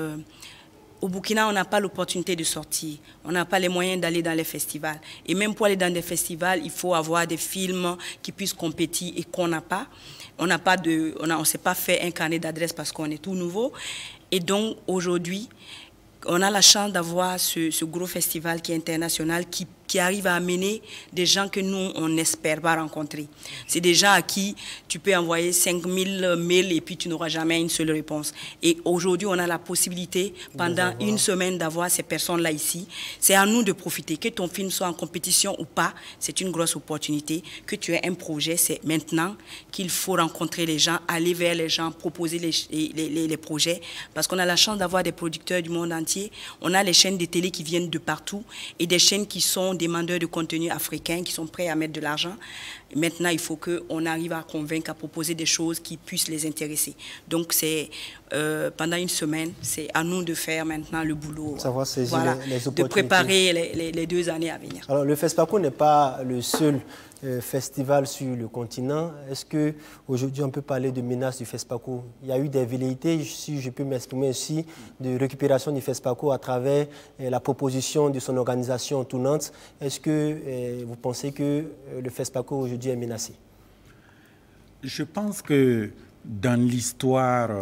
au Burkina, on n'a pas l'opportunité de sortir. On n'a pas les moyens d'aller dans les festivals. Et même pour aller dans des festivals, il faut avoir des films qui puissent compétir et qu'on n'a pas. On ne s'est pas fait un carnet d'adresses parce qu'on est tout nouveau. Et donc, aujourd'hui, on a la chance d'avoir ce gros festival qui est international, qui arrive à amener des gens que nous, on n'espère pas rencontrer. C'est des gens à qui tu peux envoyer 5000 mails et puis tu n'auras jamais une seule réponse. Et aujourd'hui, on a la possibilité, pendant une semaine, d'avoir ces personnes-là ici. C'est à nous de profiter. Que ton film soit en compétition ou pas, c'est une grosse opportunité. Que tu aies un projet, c'est maintenant qu'il faut rencontrer les gens, aller vers les gens, proposer les projets. Parce qu'on a la chance d'avoir des producteurs du monde entier. On a les chaînes de télé qui viennent de partout et des chaînes qui sont demandeurs de contenu africains qui sont prêts à mettre de l'argent. Maintenant, il faut qu'on arrive à convaincre, à proposer des choses qui puissent les intéresser. Donc, c'est pendant une semaine, c'est à nous de faire maintenant le boulot. Savoir saisir voilà, les opportunités. De préparer les 2 années à venir. Alors, le FESPACO n'est pas le seul festival sur le continent. Est-ce qu'aujourd'hui, on peut parler de menace du FESPACO? Il y a eu des velléités, si je peux m'exprimer aussi, de récupération du FESPACO à travers la proposition de son organisation tournante. Est-ce que vous pensez que le FESPACO aujourd'hui est menacé? Je pense que dans l'histoire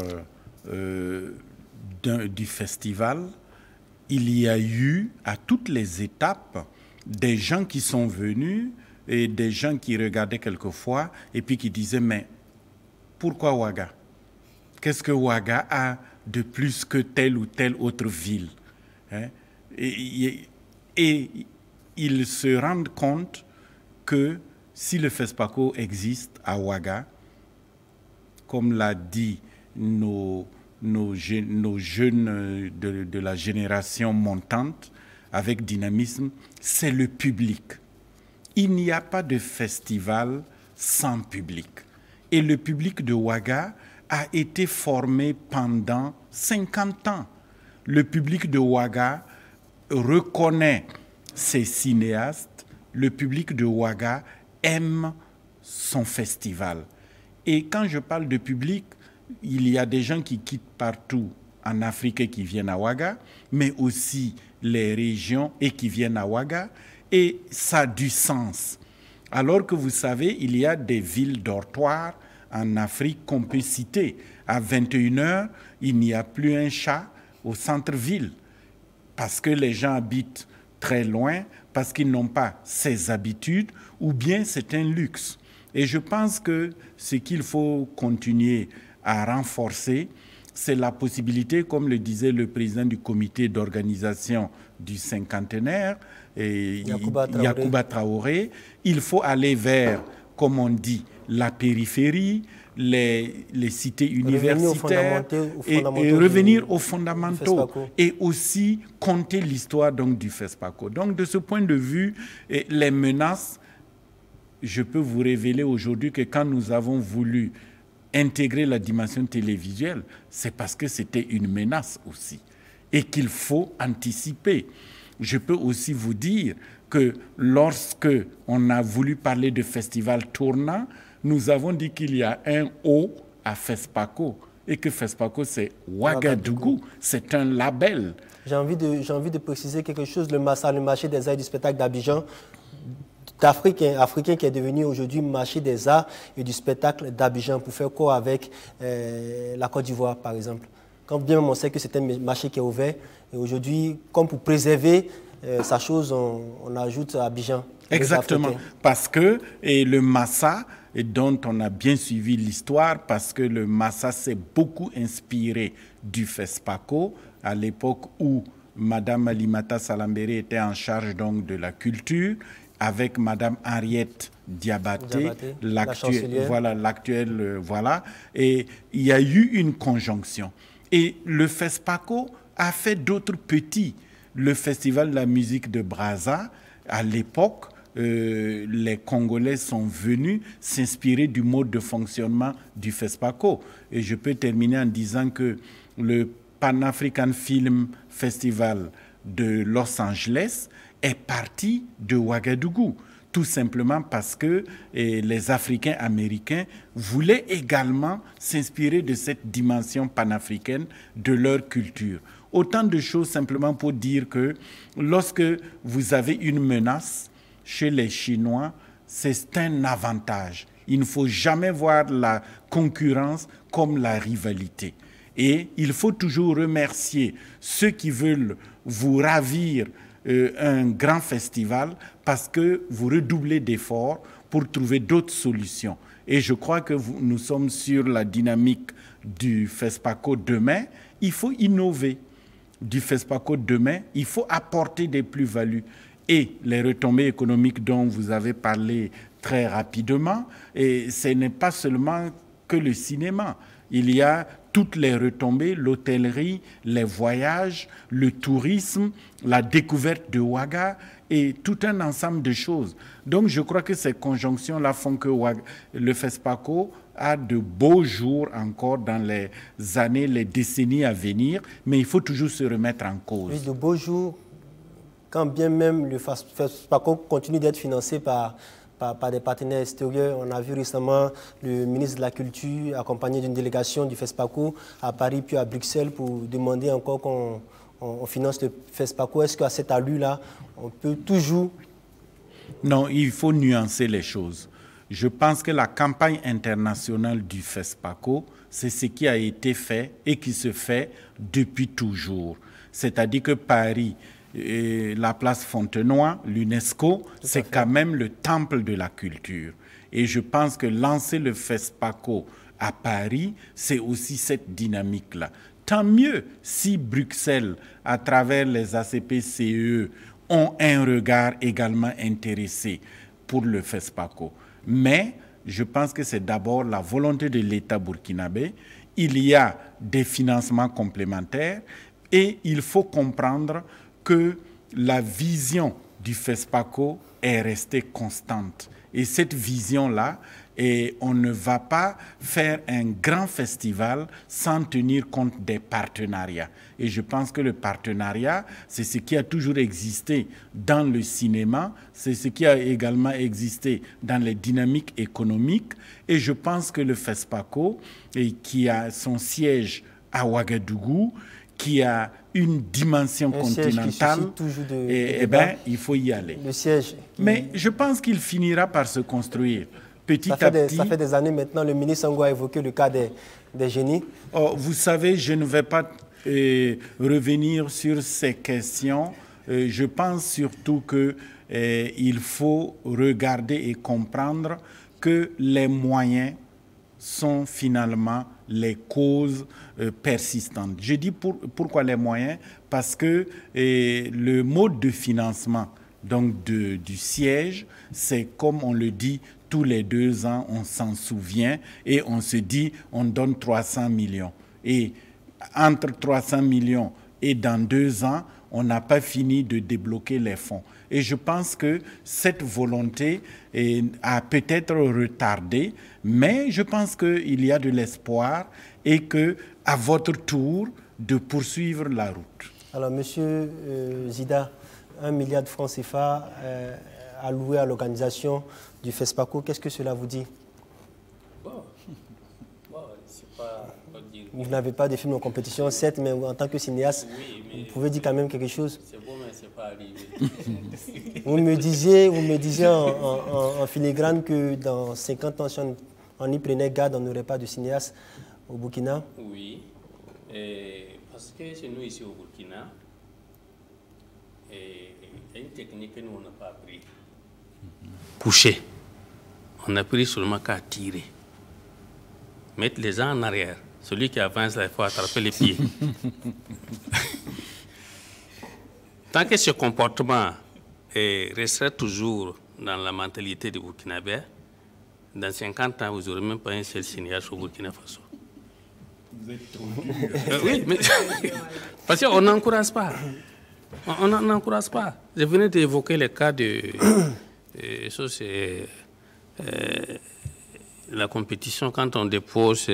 du festival, il y a eu à toutes les étapes des gens qui sont venus et des gens qui regardaient quelquefois et puis qui disaient « mais pourquoi Ouaga? Qu'est-ce que Ouaga a de plus que telle ou telle autre ville ?» Et ils se rendent compte que si le FESPACO existe à Ouaga, comme l'a dit nos jeunes de la génération montante, avec dynamisme, c'est le public. Il n'y a pas de festival sans public. Et le public de Ouaga a été formé pendant 50 ans. Le public de Ouaga reconnaît ses cinéastes. Le public de Ouaga aime son festival. Et quand je parle de public, il y a des gens qui quittent partout en Afrique et qui viennent à Ouaga, mais aussi les régions et qui viennent à Ouaga. Et ça a du sens. Alors que vous savez, il y a des villes dortoirs en Afrique qu'on peut citer. À 21h, il n'y a plus un chat au centre-ville parce que les gens habitent très loin, parce qu'ils n'ont pas ces habitudes, ou bien c'est un luxe. Et je pense que ce qu'il faut continuer à renforcer, c'est la possibilité, comme le disait le président du comité d'organisation du cinquantenaire, Yacouba Traoré, il faut aller vers, comme on dit, la périphérie, les cités universitaires et revenir aux fondamentaux et aussi compter l'histoire du FESPACO. Donc de ce point de vue, les menaces, je peux vous révéler aujourd'hui que quand nous avons voulu intégrer la dimension télévisuelle, c'est parce que c'était une menace aussi et qu'il faut anticiper. Je peux aussi vous dire que lorsque on a voulu parler de festival tournant, nous avons dit qu'il y a un O à FESPACO et que FESPACO c'est Ouagadougou, c'est un label. J'ai envie de préciser quelque chose, le MASA, le marché des arts et du spectacle d'Abidjan, africain qui est devenu aujourd'hui marché des arts et du spectacle d'Abidjan pour faire quoi avec la Côte d'Ivoire par exemple. Quand bien même on sait que c'est un marché qui est ouvert, et aujourd'hui, comme pour préserver sa chose, on ajoute Abidjan. Exactement, parce que le Massa, dont on a bien suivi l'histoire, parce que le Massa s'est beaucoup inspiré du FESPACO à l'époque où Mme Alimata Salambéré était en charge donc de la culture, avec Mme Henriette Diabaté, l'actuelle, et il y a eu une conjonction. Et le FESPACO a fait d'autres petits. Le Festival de la musique de Brazza, à l'époque, les Congolais sont venus s'inspirer du mode de fonctionnement du FESPACO. Et je peux terminer en disant que le Pan-African Film Festival de Los Angeles est parti de Ouagadougou, tout simplement parce que les Africains américains voulaient également s'inspirer de cette dimension panafricaine de leur culture. Autant de choses simplement pour dire que lorsque vous avez une menace chez les Chinois, c'est un avantage. Il ne faut jamais voir la concurrence comme la rivalité. Et il faut toujours remercier ceux qui veulent vous ravir un grand festival parce que vous redoublez d'efforts pour trouver d'autres solutions. Et je crois que nous sommes sur la dynamique du FESPACO demain. Il faut innover. Du FESPACO demain, il faut apporter des plus-values. Et les retombées économiques dont vous avez parlé très rapidement, et ce n'est pas seulement que le cinéma. Il y a toutes les retombées, l'hôtellerie, les voyages, le tourisme, la découverte de Ouaga et tout un ensemble de choses. Donc je crois que ces conjonctions-là font que le FESPACO a de beaux jours encore dans les années, les décennies à venir, mais il faut toujours se remettre en cause. Oui, de beaux jours, quand bien même le FESPACO continue d'être financé par des partenaires extérieurs. On a vu récemment le ministre de la Culture accompagné d'une délégation du FESPACO à Paris puis à Bruxelles pour demander encore qu'on finance le FESPACO. Est-ce qu'à cette allure-là, on peut toujours... Non, il faut nuancer les choses. Je pense que la campagne internationale du FESPACO, c'est ce qui a été fait et qui se fait depuis toujours. C'est-à-dire que Paris... Et la place Fontenoy, l'UNESCO, c'est quand même le temple de la culture. Et je pense que lancer le FESPACO à Paris, c'est aussi cette dynamique-là. Tant mieux si Bruxelles, à travers les ACP-CE, ont un regard également intéressé pour le FESPACO. Mais je pense que c'est d'abord la volonté de l'État burkinabé. Il y a des financements complémentaires et il faut comprendre que la vision du FESPACO est restée constante. Et cette vision-là, on ne va pas faire un grand festival sans tenir compte des partenariats. Et je pense que le partenariat, c'est ce qui a toujours existé dans le cinéma, c'est ce qui a également existé dans les dynamiques économiques. Et je pense que le FESPACO, qui a son siège à Ouagadougou, qui a une dimension continentale, il faut y aller. Le siège. Mais je pense qu'il finira par se construire petit à petit. Ça fait des années maintenant, le ministre Sango a évoqué le cas des génies. Oh, vous savez, je ne vais pas revenir sur ces questions. Je pense surtout qu'il faut regarder et comprendre que les moyens sont finalement les causes persistantes. Je dis pourquoi les moyens? Parce que le mode de financement donc du siège, c'est comme on le dit, tous les 2 ans, on s'en souvient et on se dit, on donne 300 millions. Et entre 300 millions et dans 2 ans, on n'a pas fini de débloquer les fonds. Et je pense que cette volonté a peut-être retardé, mais je pense qu'il y a de l'espoir et qu'à votre tour de poursuivre la route. Alors, Monsieur Zida, 1 milliard de francs CFA alloués à l'organisation du FESPACO, qu'est-ce que cela vous dit? Vous n'avez pas de film en compétition, certes, mais en tant que cinéaste, vous pouvez dire quand même quelque chose. C'est bon, mais ce n'est pas arrivé. Vous me disiez en filigrane que dans 50 ans, si on y prenait garde, on n'aurait pas de cinéaste au Burkina. Oui, parce que chez nous ici au Burkina, il y a une technique que nous on n'a pas appris. Coucher. On a appris seulement qu'à tirer. Mettre les gens en arrière. Celui qui avance, là, il faut attraper les pieds. Tant que ce comportement resterait toujours dans la mentalité des Burkinabés, dans 50 ans, vous n'aurez même pas un seul cinéaste au Burkina Faso. Vous êtes trop dur. Oui, mais parce qu'on n'encourage pas. On n'encourage pas. Je venais d'évoquer le cas de la compétition quand on dépose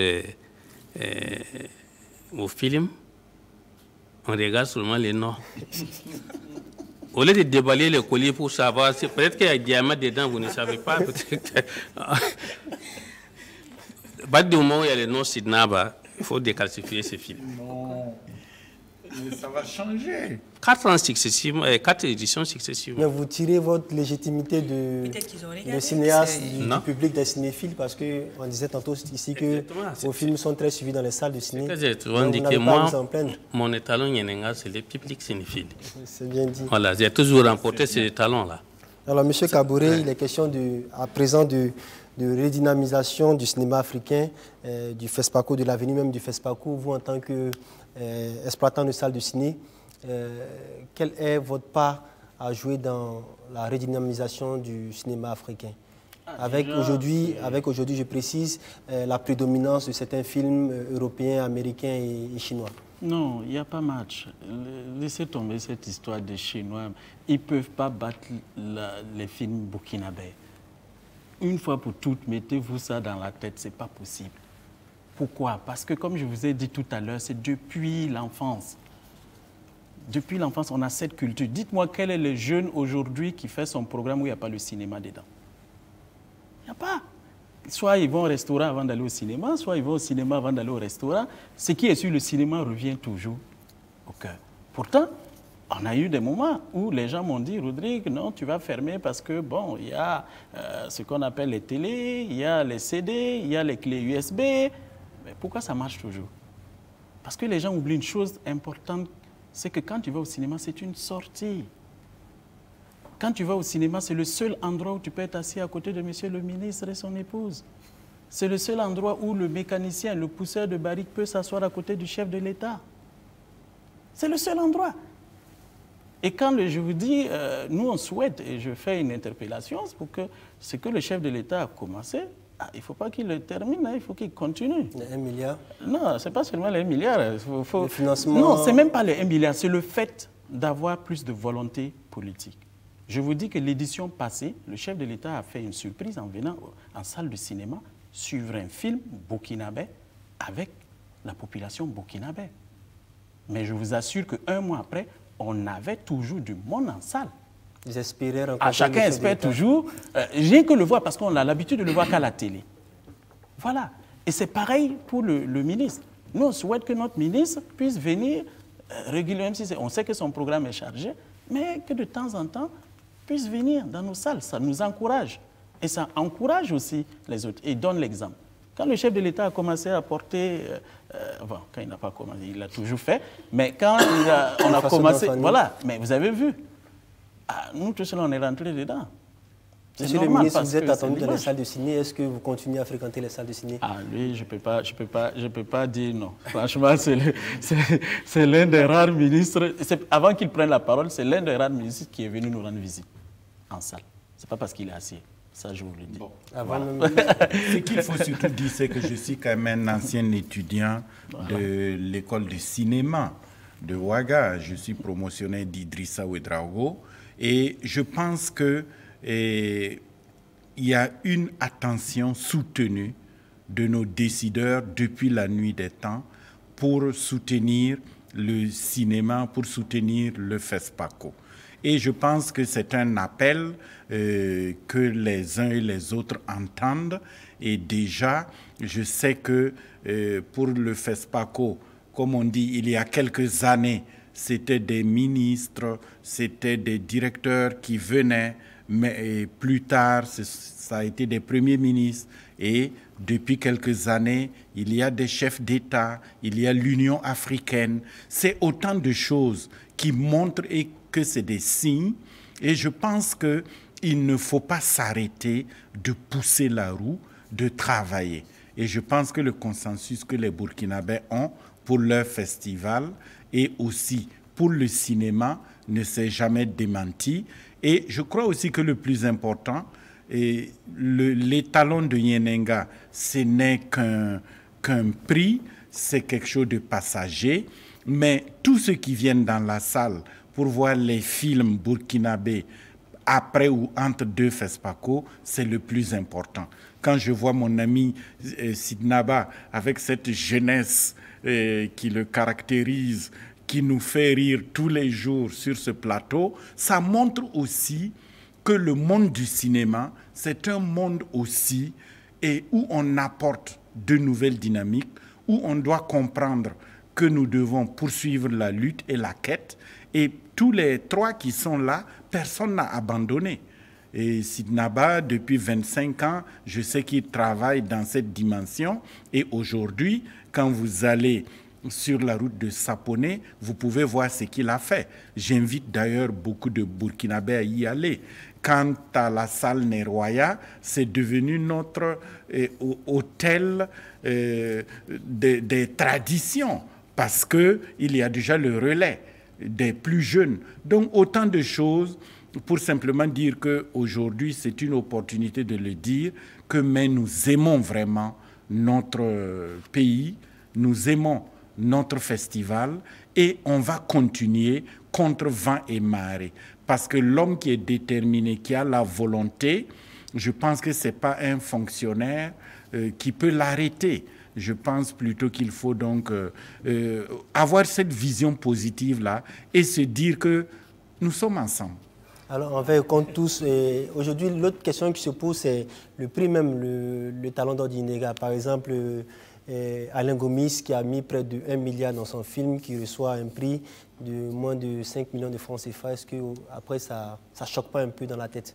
au film, on regarde seulement les noms. Au lieu de déballer le collier pour savoir, peut-être qu'il y a un diamant dedans, vous ne savez pas. Du moment où il y a le nom Sidnaba, il faut décalcifier ce film. Non, mais ça va changer. 4 éditions successives. Mais vous tirez votre légitimité de cinéaste, du public des cinéphiles, parce qu'on disait tantôt ici que vos films sont très suivis dans les salles de ciné. J'ai souvent dit que moi, mon étalon Yenenga, c'est le public cinéphile. C'est bien dit. Voilà, j'ai toujours remporté ces étalons-là. Alors, M. Kaboré, il est question à présent de redynamisation du cinéma africain, du FESPACO, de l'avenir même du FESPACO. Vous, en tant qu'exploitant de salles de ciné, quelle est votre part à jouer dans la redynamisation du cinéma africain? Avec aujourd'hui, je précise, la prédominance de certains films européens, américains et chinois. Non, il n'y a pas match. Laissez tomber cette histoire des Chinois. Ils ne peuvent pas battre les films burkinabés. Une fois pour toutes, mettez-vous ça dans la tête, ce n'est pas possible. Pourquoi? Parce que, comme je vous ai dit tout à l'heure, c'est depuis l'enfance. Depuis l'enfance, on a cette culture. Dites-moi quel est le jeune aujourd'hui qui fait son programme où il n'y a pas le cinéma dedans? Il n'y a pas. Soit ils vont au restaurant avant d'aller au cinéma, soit ils vont au cinéma avant d'aller au restaurant. Ce qui est sur le cinéma revient toujours au cœur. Pourtant, on a eu des moments où les gens m'ont dit, Rodrigue, non, tu vas fermer parce que, bon, il y a ce qu'on appelle les télés, il y a les CD, il y a les clés USB. Mais pourquoi ça marche toujours? Parce que les gens oublient une chose importante, c'est que quand tu vas au cinéma, c'est une sortie. Quand tu vas au cinéma, c'est le seul endroit où tu peux être assis à côté de monsieur le ministre et son épouse. C'est le seul endroit où le mécanicien, le pousseur de barrique peut s'asseoir à côté du chef de l'État. C'est le seul endroit. Et quand je vous dis, nous on souhaite, et je fais une interpellation, c'est pour que ce que le chef de l'État a commencé, il ne faut pas qu'il le termine, il faut qu'il continue. Les 1 milliard? Non, ce n'est pas seulement les 1 milliard. Le financement? Non, ce n'est même pas les 1 milliard, c'est le fait d'avoir plus de volonté politique. Je vous dis que l'édition passée, le chef de l'État a fait une surprise en venant en salle de cinéma suivre un film burkinabé avec la population burkinabé. Mais je vous assure qu'un mois après, on avait toujours du monde en salle. Ils espéraient rencontrer chacun espère toujours. J'ai que le voir parce qu'on a l'habitude de le voir qu'à la télé. Voilà. Et c'est pareil pour le ministre. Nous, on souhaite que notre ministre puisse venir régulièrement, si on sait que son programme est chargé, mais que de temps en temps, puisse venir dans nos salles. Ça nous encourage. Et ça encourage aussi les autres. Et donne l'exemple. Quand le chef de l'État a commencé à porter... bon, quand il n'a pas commencé, il l'a toujours fait. Mais quand on a commencé... Voilà, mais vous avez vu. Nous, tous on est rentrés dedans. Monsieur le ministre, vous êtes attendu dans les salles de ciné. Est-ce que vous continuez à fréquenter les salles de ciné? Lui, je peux pas dire non. Franchement, c'est l'un des rares ministres... Avant qu'il prenne la parole, c'est l'un des rares ministres qui est venu nous rendre visite en salle. Ce n'est pas parce qu'il est assis. Ça, je vous le dis. Bon, voilà. Ce qu'il faut surtout dire, c'est que je suis quand même un ancien étudiant de l'école de cinéma. de Ouaga, je suis promotionnaire d'Idrissa Ouedraogo, et je pense que il y a une attention soutenue de nos décideurs depuis la nuit des temps pour soutenir le cinéma, pour soutenir le FESPACO. Et je pense que c'est un appel que les uns et les autres entendent. Et déjà, je sais que pour le FESPACO, comme on dit, il y a quelques années, c'était des ministres, c'était des directeurs qui venaient, mais plus tard, ça a été des premiers ministres. Et depuis quelques années, il y a des chefs d'État, il y a l'Union africaine. C'est autant de choses qui montrent que c'est des signes. Et je pense qu'il ne faut pas s'arrêter de pousser la roue, de travailler. Et je pense que le consensus que les Burkinabés ont pour leur festival et aussi pour le cinéma ne s'est jamais démenti. Et je crois aussi que le plus important, l'étalon de Yenenga, ce n'est qu'un prix, c'est quelque chose de passager, mais tous ceux qui viennent dans la salle pour voir les films burkinabés après ou entre deux FESPACO, c'est le plus important. Quand je vois mon ami Sidnaba avec cette jeunesse qui le caractérise, qui nous fait rire tous les jours sur ce plateau, ça montre aussi que le monde du cinéma, c'est un monde aussi où on apporte de nouvelles dynamiques, où on doit comprendre que nous devons poursuivre la lutte et la quête. Et tous les trois qui sont là, personne n'a abandonné. Et Sidnaba, depuis 25 ans, je sais qu'il travaille dans cette dimension. Et aujourd'hui, quand vous allez sur la route de Saponé, vous pouvez voir ce qu'il a fait. J'invite d'ailleurs beaucoup de Burkinabés à y aller. Quant à la salle Neroya, c'est devenu notre hôtel des traditions parce qu'il y a déjà le relais des plus jeunes. Donc autant de choses pour simplement dire qu'aujourd'hui, c'est une opportunité de le dire, mais nous aimons vraiment notre pays, nous aimons notre festival et on va continuer contre vent et marée. Parce que l'homme qui est déterminé, qui a la volonté, je pense que ce n'est pas un fonctionnaire qui peut l'arrêter. Je pense plutôt qu'il faut donc avoir cette vision positive-là et se dire que nous sommes ensemble. Alors, on va compte tous. Aujourd'hui, l'autre question qui se pose, c'est le prix même, le talon d'or d'Inega. Par exemple, Alain Gomis, qui a mis près de 1 milliard dans son film, qui reçoit un prix de moins de 5 millions de francs CFA. Est-ce qu'après, ça ne choque pas un peu dans la tête?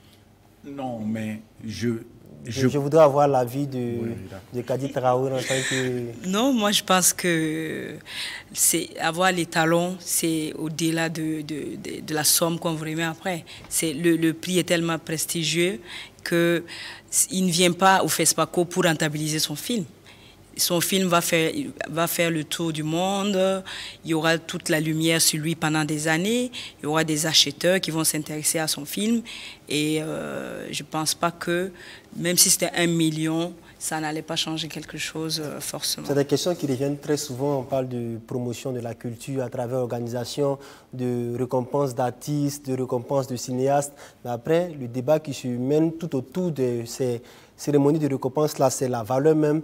Non, mais je voudrais avoir l'avis de Kadi Traoré en tant que... Non, moi je pense que avoir les talons, c'est au-delà de la somme qu'on vous remet après. Le prix est tellement prestigieux qu'il ne vient pas au FESPACO pour rentabiliser son film. Son film va faire le tour du monde, il y aura toute la lumière sur lui pendant des années, il y aura des acheteurs qui vont s'intéresser à son film et je ne pense pas que, même si c'était 1 million, ça n'allait pas changer quelque chose forcément. C'est des questions qui reviennent très souvent, on parle de promotion de la culture à travers l'organisation, de récompenses d'artistes, de récompenses de cinéastes, mais après, le débat qui se mène tout autour de ces cérémonies de récompense, là, c'est la valeur même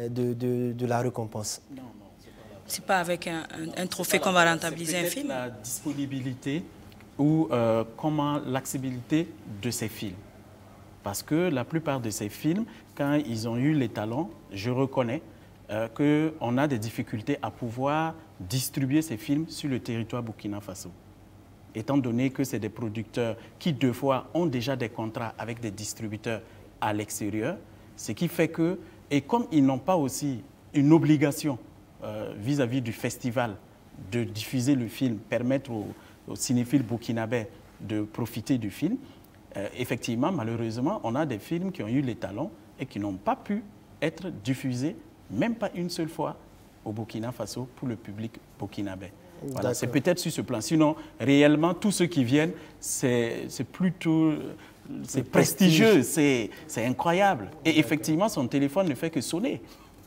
de la récompense. Non, c'est pas avec un trophée qu'on va rentabiliser un film. La disponibilité ou comment l'accessibilité de ces films. Parce que la plupart de ces films, quand ils ont eu les talents, je reconnais qu'on a des difficultés à pouvoir distribuer ces films sur le territoire Burkina Faso. Étant donné que c'est des producteurs qui, deux fois, ont déjà des contrats avec des distributeurs à l'extérieur, ce qui fait que, et comme ils n'ont pas aussi une obligation vis-à-vis du festival de diffuser le film, permettre aux cinéphiles burkinabés de profiter du film, effectivement, malheureusement, on a des films qui ont eu les talents et qui n'ont pas pu être diffusés, même pas une seule fois, au Burkina Faso pour le public burkinabé. Voilà, c'est peut-être sur ce plan. Sinon, réellement, tous ceux qui viennent, c'est plutôt... C'est prestigieux, c'est incroyable. Et effectivement, son téléphone ne fait que sonner.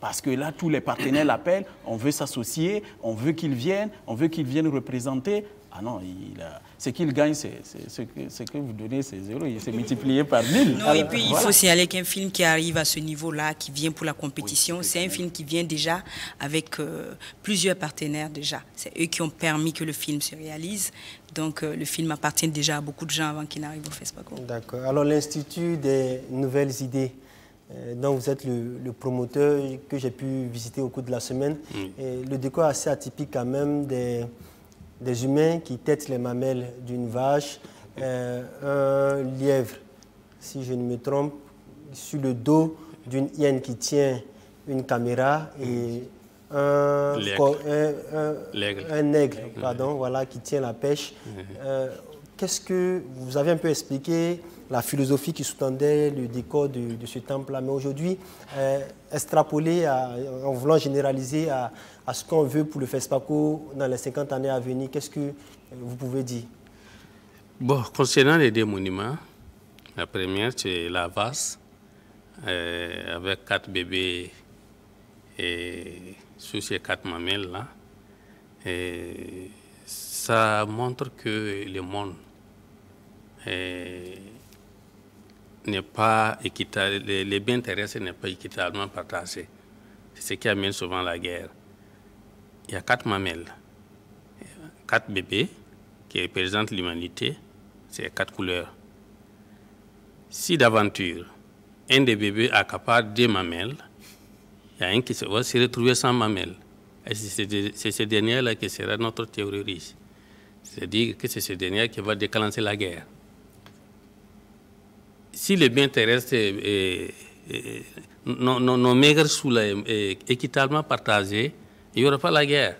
Parce que là, tous les partenaires l'appellent, on veut s'associer, on veut qu'il vienne représenter. Ah non, ce qu'il gagne, c'est ce que vous donnez, c'est 0, c'est multiplié par 1000. Non, et puis il faut signaler qu'un film qui arrive à ce niveau-là, qui vient pour la compétition, oui, c'est un film qui vient déjà avec plusieurs partenaires déjà. C'est eux qui ont permis que le film se réalise. Donc le film appartient déjà à beaucoup de gens avant qu'il n'arrive au FESPACO. D'accord. Alors l'Institut des nouvelles idées, dont vous êtes le promoteur que j'ai pu visiter au cours de la semaine, et le décor est assez atypique quand même des humains qui têtent les mamelles d'une vache, un lièvre, si je ne me trompe, sur le dos d'une hyène qui tient une caméra et un aigle, pardon, voilà, qui tient la pêche. Qu'est-ce que vous avez un peu expliqué la philosophie qui sous-tendait le décor de ce temple-là, mais aujourd'hui, extrapoler, en voulant généraliser à ce qu'on veut pour le FESPACO dans les 50 années à venir, qu'est-ce que vous pouvez dire? Bon, concernant les deux monuments, la première, c'est la vase, avec 4 bébés et sur ces 4 mamelles-là. Ça montre que le monde n'est pas équitable, les biens terrestres n'est pas équitablement partagé. C'est ce qui amène souvent la guerre. Il y a 4 mamelles, 4 bébés qui représentent l'humanité, c'est 4 couleurs. Si d'aventure, un des bébés accapare 2 mamelles, il y a un qui va se retrouver sans mamelles. Et c'est ce dernier-là qui sera notre terroriste. C'est-à-dire que c'est ce dernier qui va déclencher la guerre. Si les biens terrestres, nos maigres sous équitablement partagés, il n'y aura pas la guerre.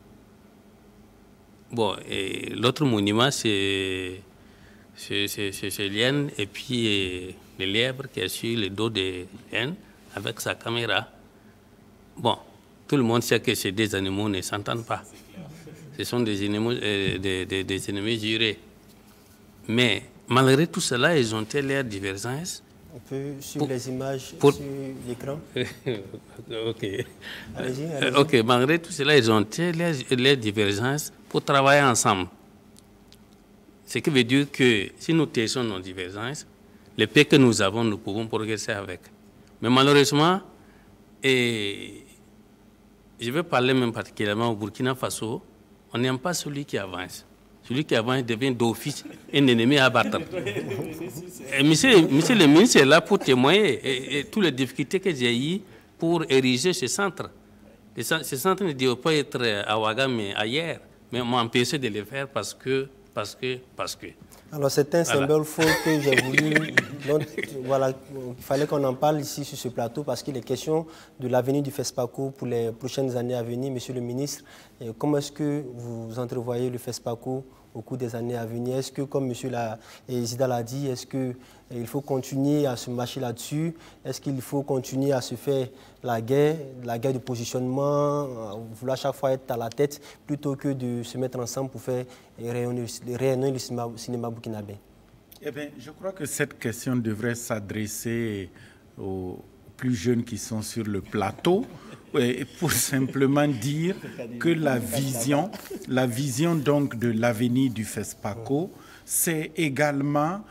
Bon, l'autre monument, c'est l'hyène et puis le lièvre qui est sur le dos de l'hyène avec sa caméra. Bon, tout le monde sait que ces deux animaux ne s'entendent pas. Ce sont des ennemis jurés. Mais malgré tout cela, ils ont leurs divergences. On peut suivre les images sur l'écran. Ok. Allez-y. Ok, malgré tout cela, ils ont leurs divergences pour travailler ensemble. Ce qui veut dire que si nous taisons nos divergences, les paix que nous avons, nous pouvons progresser avec. Mais malheureusement, et je vais parler même particulièrement au Burkina Faso, on n'aime pas celui qui avance. Celui qui avance devient d'office un ennemi à battre. Et monsieur le ministre est là pour témoigner et toutes les difficultés que j'ai eues pour ériger ce centre. Ce centre ne doit pas être à Ouagam, mais ailleurs. Mais on m'a empêché de le faire parce que. Alors c'est un symbole fort que j'ai voulu, donc voilà, il fallait qu'on en parle ici sur ce plateau parce qu'il est question de l'avenir du FESPACO pour les prochaines années à venir. Monsieur le ministre, comment est-ce que vous entrevoyez le FESPACO au cours des années à venir? Est-ce que, comme monsieur Zida l'a dit, est-ce qu'il faut continuer à se marcher là-dessus? Est-ce qu'il faut continuer à se faire la guerre de positionnement, vouloir chaque fois être à la tête, plutôt que de se mettre ensemble pour faire rayonner le cinéma burkinabé? Eh bien, je crois que cette question devrait s'adresser aux plus jeunes qui sont sur le plateau, pour simplement dire que la vision donc de l'avenir du FESPACO, c'est également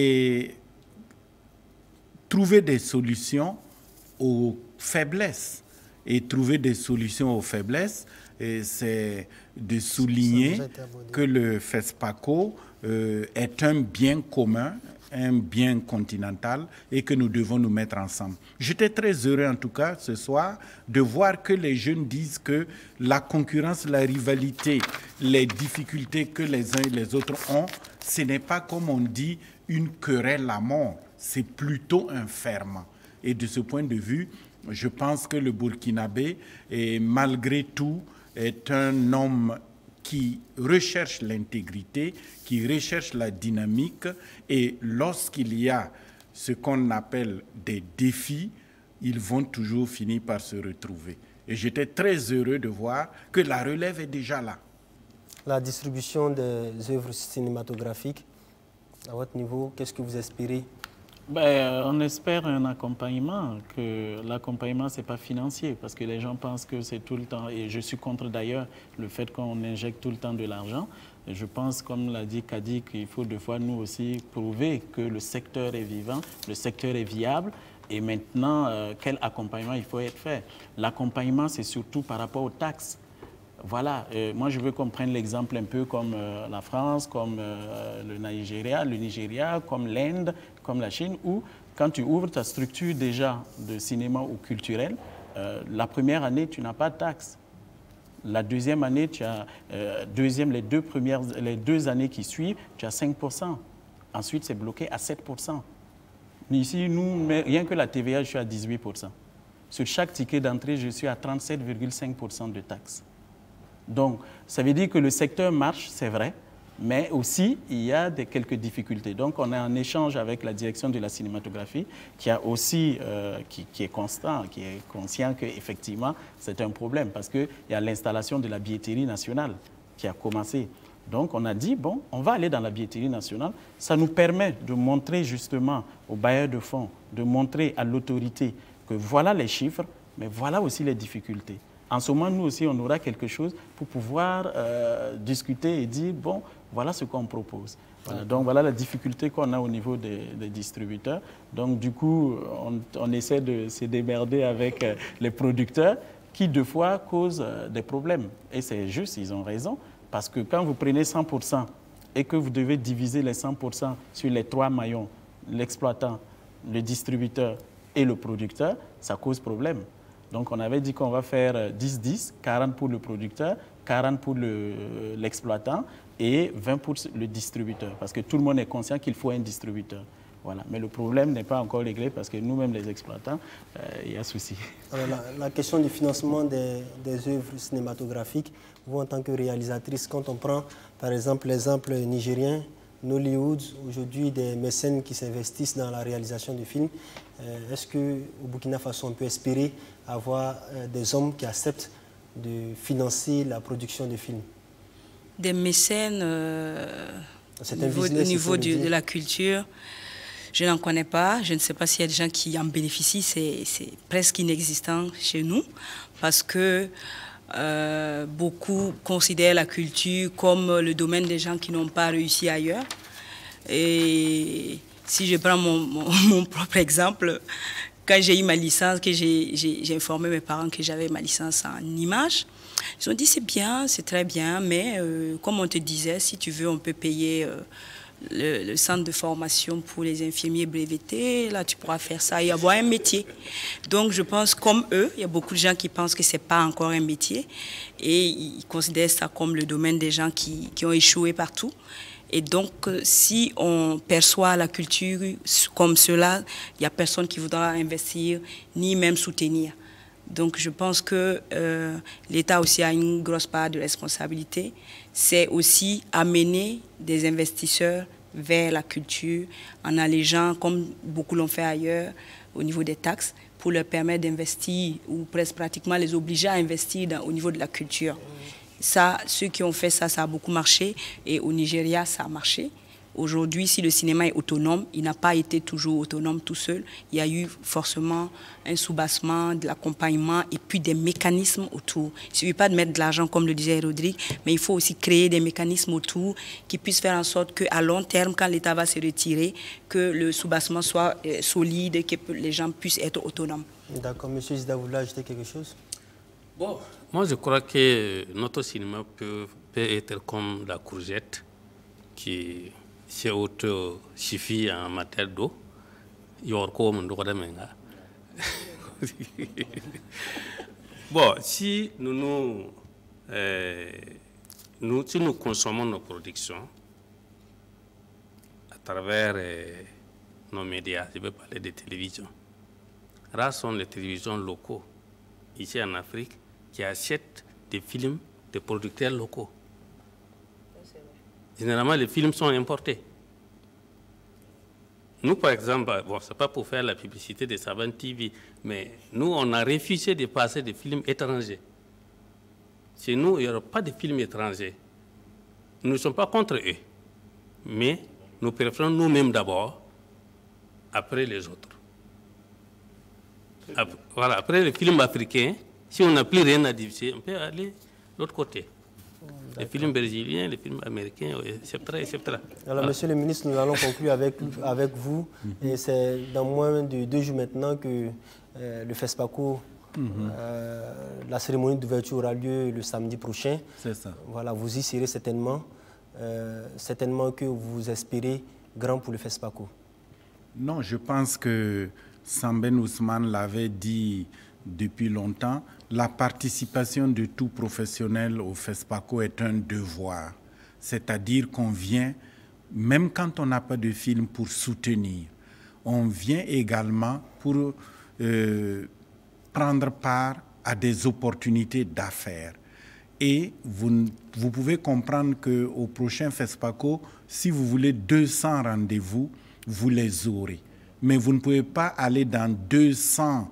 trouver des solutions aux faiblesses. Et trouver des solutions aux faiblesses, c'est de souligner que le FESPACO est un bien commun, un bien continental et que nous devons nous mettre ensemble. J'étais très heureux en tout cas ce soir de voir que les jeunes disent que la concurrence, la rivalité, les difficultés que les uns et les autres ont, ce n'est pas comme on dit une querelle à mort, c'est plutôt un ferment. Et de ce point de vue, je pense que le Burkinabé, malgré tout, est un homme qui recherche l'intégrité, qui recherche la dynamique, et lorsqu'il y a ce qu'on appelle des défis, ils vont toujours finir par se retrouver. Et j'étais très heureux de voir que la relève est déjà là. La distribution des œuvres cinématographiques, à votre niveau, qu'est-ce que vous espérez? On espère un accompagnement, que l'accompagnement, ce n'est pas financier, parce que les gens pensent que c'est tout le temps, et je suis contre d'ailleurs le fait qu'on injecte tout le temps de l'argent. Je pense, comme l'a dit Kadi, qu'il faut des fois nous aussi prouver que le secteur est vivant, le secteur est viable, et maintenant, quel accompagnement il faut être fait. L'accompagnement, c'est surtout par rapport aux taxes. Voilà, moi je veux qu'on prenne l'exemple un peu comme la France, comme le Nigeria, comme l'Inde, comme la Chine, où quand tu ouvres ta structure déjà de cinéma ou culturel, la première année, tu n'as pas de taxe. La deuxième année, tu as, les deux années qui suivent, tu as 5%. Ensuite, c'est bloqué à 7%. Ici, nous, rien que la TVA, je suis à 18%. Sur chaque ticket d'entrée, je suis à 37,5% de taxes. Donc, ça veut dire que le secteur marche, c'est vrai, mais aussi, il y a quelques difficultés. Donc, on est en échange avec la direction de la cinématographie, qui a aussi, qui est constant, qui est conscient qu'effectivement, c'est un problème, parce qu'il y a l'installation de la billetterie nationale qui a commencé. Donc, on a dit, bon, on va aller dans la billetterie nationale. Ça nous permet de montrer justement aux bailleurs de fonds, de montrer à l'autorité que voilà les chiffres, mais voilà aussi les difficultés. En ce moment, nous aussi, on aura quelque chose pour pouvoir discuter et dire, bon, voilà ce qu'on propose. Voilà, donc, voilà la difficulté qu'on a au niveau des distributeurs. Donc, du coup, on essaie de se démerder avec les producteurs qui, deux fois, causent des problèmes. Et c'est juste, ils ont raison, parce que quand vous prenez 100% et que vous devez diviser les 100% sur les trois maillons, l'exploitant, le distributeur et le producteur, ça cause problème. Donc, on avait dit qu'on va faire 10-10, 40 pour le producteur, 40 pour l'exploitant et 20 pour le distributeur. Parce que tout le monde est conscient qu'il faut un distributeur. Voilà. Mais le problème n'est pas encore réglé parce que nous-mêmes, les exploitants, il y a souci. Alors, la question du financement des œuvres cinématographiques, vous, en tant que réalisatrice, quand on prend, par exemple, l'exemple nigérien, Nollywood, aujourd'hui des mécènes qui s'investissent dans la réalisation du film, est-ce qu'au Burkina Faso, on peut espérer avoir des hommes qui acceptent de financer la production de films? Des mécènes au niveau de la culture, je n'en connais pas. Je ne sais pas s'il y a des gens qui en bénéficient. C'est presque inexistant chez nous parce que beaucoup considèrent la culture comme le domaine des gens qui n'ont pas réussi ailleurs. Et si je prends mon propre exemple, quand j'ai eu ma licence, que j'ai informé mes parents que j'avais ma licence en images, ils ont dit c'est bien, c'est très bien, mais comme on te disait, si tu veux, on peut payer le centre de formation pour les infirmiers brevetés, là tu pourras faire ça et avoir un métier. Donc je pense comme eux, il y a beaucoup de gens qui pensent que ce n'est pas encore un métier et ils considèrent ça comme le domaine des gens qui ont échoué partout. Et donc, si on perçoit la culture comme cela, il n'y a personne qui voudra investir, ni même soutenir. Donc, je pense que l'État aussi a une grosse part de responsabilité. C'est aussi amener des investisseurs vers la culture en allégeant, comme beaucoup l'ont fait ailleurs, au niveau des taxes, pour leur permettre d'investir ou presque pratiquement les obliger à investir au niveau de la culture. Ça, ceux qui ont fait ça, ça a beaucoup marché. Et au Nigeria, ça a marché. Aujourd'hui, si le cinéma est autonome, il n'a pas été toujours autonome tout seul. Il y a eu forcément un soubassement, de l'accompagnement et puis des mécanismes autour. Il ne suffit pas de mettre de l'argent, comme le disait Rodrigue, mais il faut aussi créer des mécanismes autour qui puissent faire en sorte qu'à long terme, quand l'État va se retirer, que le soubassement soit solide et que les gens puissent être autonomes. D'accord. Monsieur Zida, vous voulez ajouter quelque chose? Bon, moi je crois que notre cinéma peut être comme la courgette qui s'auto-suffit en matière d'eau. Bon, si nous consommons nos productions à travers nos médias, je vais parler de télévision, rares sont les télévisions locaux ici en Afrique qui achètent des films de producteurs locaux. Généralement, les films sont importés. Nous, par exemple, bon, ce n'est pas pour faire la publicité de Savane TV, mais nous, on a refusé de passer des films étrangers. Chez nous, il n'y aura pas de films étrangers. Nous ne sommes pas contre eux, mais nous préférons nous-mêmes d'abord après les autres. Voilà, après les films africains, si on n'a plus rien à diffuser, on peut aller de l'autre côté. Les films brésiliens, les films américains, etc. etc. Alors, Monsieur le ministre, nous allons conclure avec vous. Et c'est dans moins de 2 jours maintenant que le FESPACO, la cérémonie d'ouverture aura lieu le samedi prochain. C'est ça. Voilà, vous y serez certainement. Certainement que vous espérez grand pour le FESPACO. Non, je pense que Samben Ousmane l'avait dit depuis longtemps, la participation de tout professionnel au FESPACO est un devoir. C'est-à-dire qu'on vient, même quand on n'a pas de film, pour soutenir. On vient également pour prendre part à des opportunités d'affaires. Et vous pouvez comprendre qu'au prochain FESPACO, si vous voulez 200 rendez-vous, vous les aurez. Mais vous ne pouvez pas aller dans 200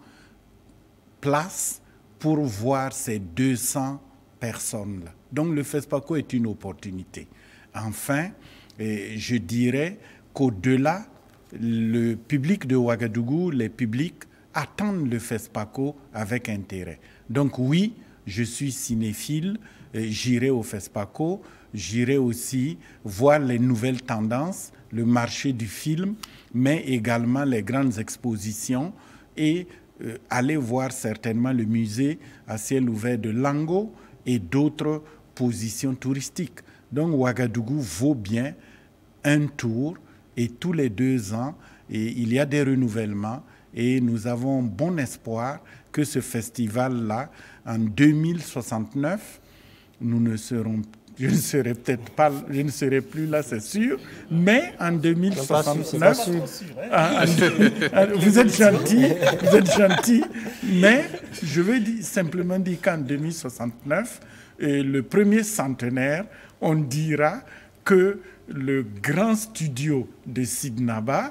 places pour voir ces 200 personnes-là. Donc le FESPACO est une opportunité. Enfin, je dirais qu'au-delà, le public de Ouagadougou, les publics attendent le FESPACO avec intérêt. Donc oui, je suis cinéphile, j'irai au FESPACO, j'irai aussi voir les nouvelles tendances, le marché du film, mais également les grandes expositions et aller voir certainement le musée à ciel ouvert de Lango et d'autres positions touristiques. Donc Ouagadougou vaut bien un tour et tous les 2 ans, et il y a des renouvellements et nous avons bon espoir que ce festival-là, en 2069, nous ne serons je ne serai plus là, c'est sûr, mais en 2069, vous êtes gentil, mais je veux simplement dire qu'en 2069, le premier centenaire, on dira que le grand studio de Sidnaba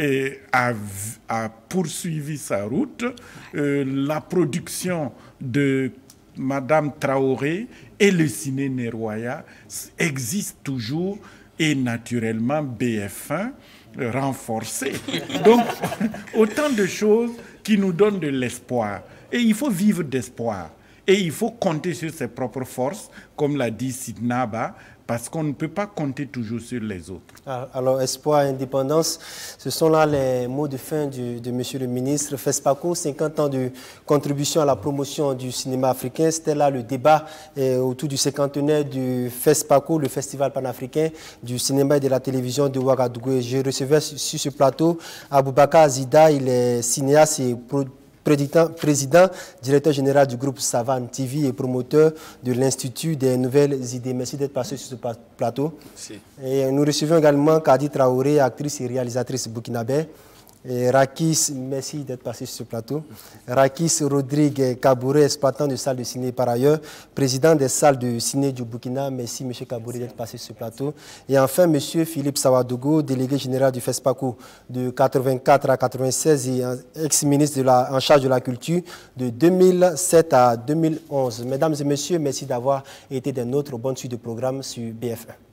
a poursuivi sa route, la production de Madame Traoré et le ciné Neroya existe toujours et naturellement BF1 renforcé. Donc, autant de choses qui nous donnent de l'espoir. Et il faut vivre d'espoir. Et il faut compter sur ses propres forces, comme l'a dit Sidnaba, parce qu'on ne peut pas compter toujours sur les autres. Alors, espoir, indépendance, ce sont là les mots de fin de Monsieur le ministre. FESPACO, 50 ans de contribution à la promotion du cinéma africain. C'était là le débat autour du 50e du FESPACO, le Festival panafricain du cinéma et de la télévision de Ouagadougou. Et je recevais sur ce plateau Aboubakar Zida, il est cinéaste et président, directeur général du groupe Savane TV et promoteur de l'Institut des Nouvelles Idées. Merci d'être passé sur ce plateau. Merci. Et nous recevons également Kadi Traoré, actrice et réalisatrice burkinabé. Et Rakis, merci d'être passé sur ce plateau. Rakis Rodrigue Kabouré, exploitant de salles de ciné par ailleurs, président des salles de ciné du Burkina. Merci M. Kabouré d'être passé sur ce plateau. Et enfin M. Philippe Sawadogo, délégué général du FESPACO de 84 à 96 et ex-ministre en charge de la culture de 2007 à 2011. Mesdames et messieurs, merci d'avoir été des nôtres. Bonne suite de programme sur BF1.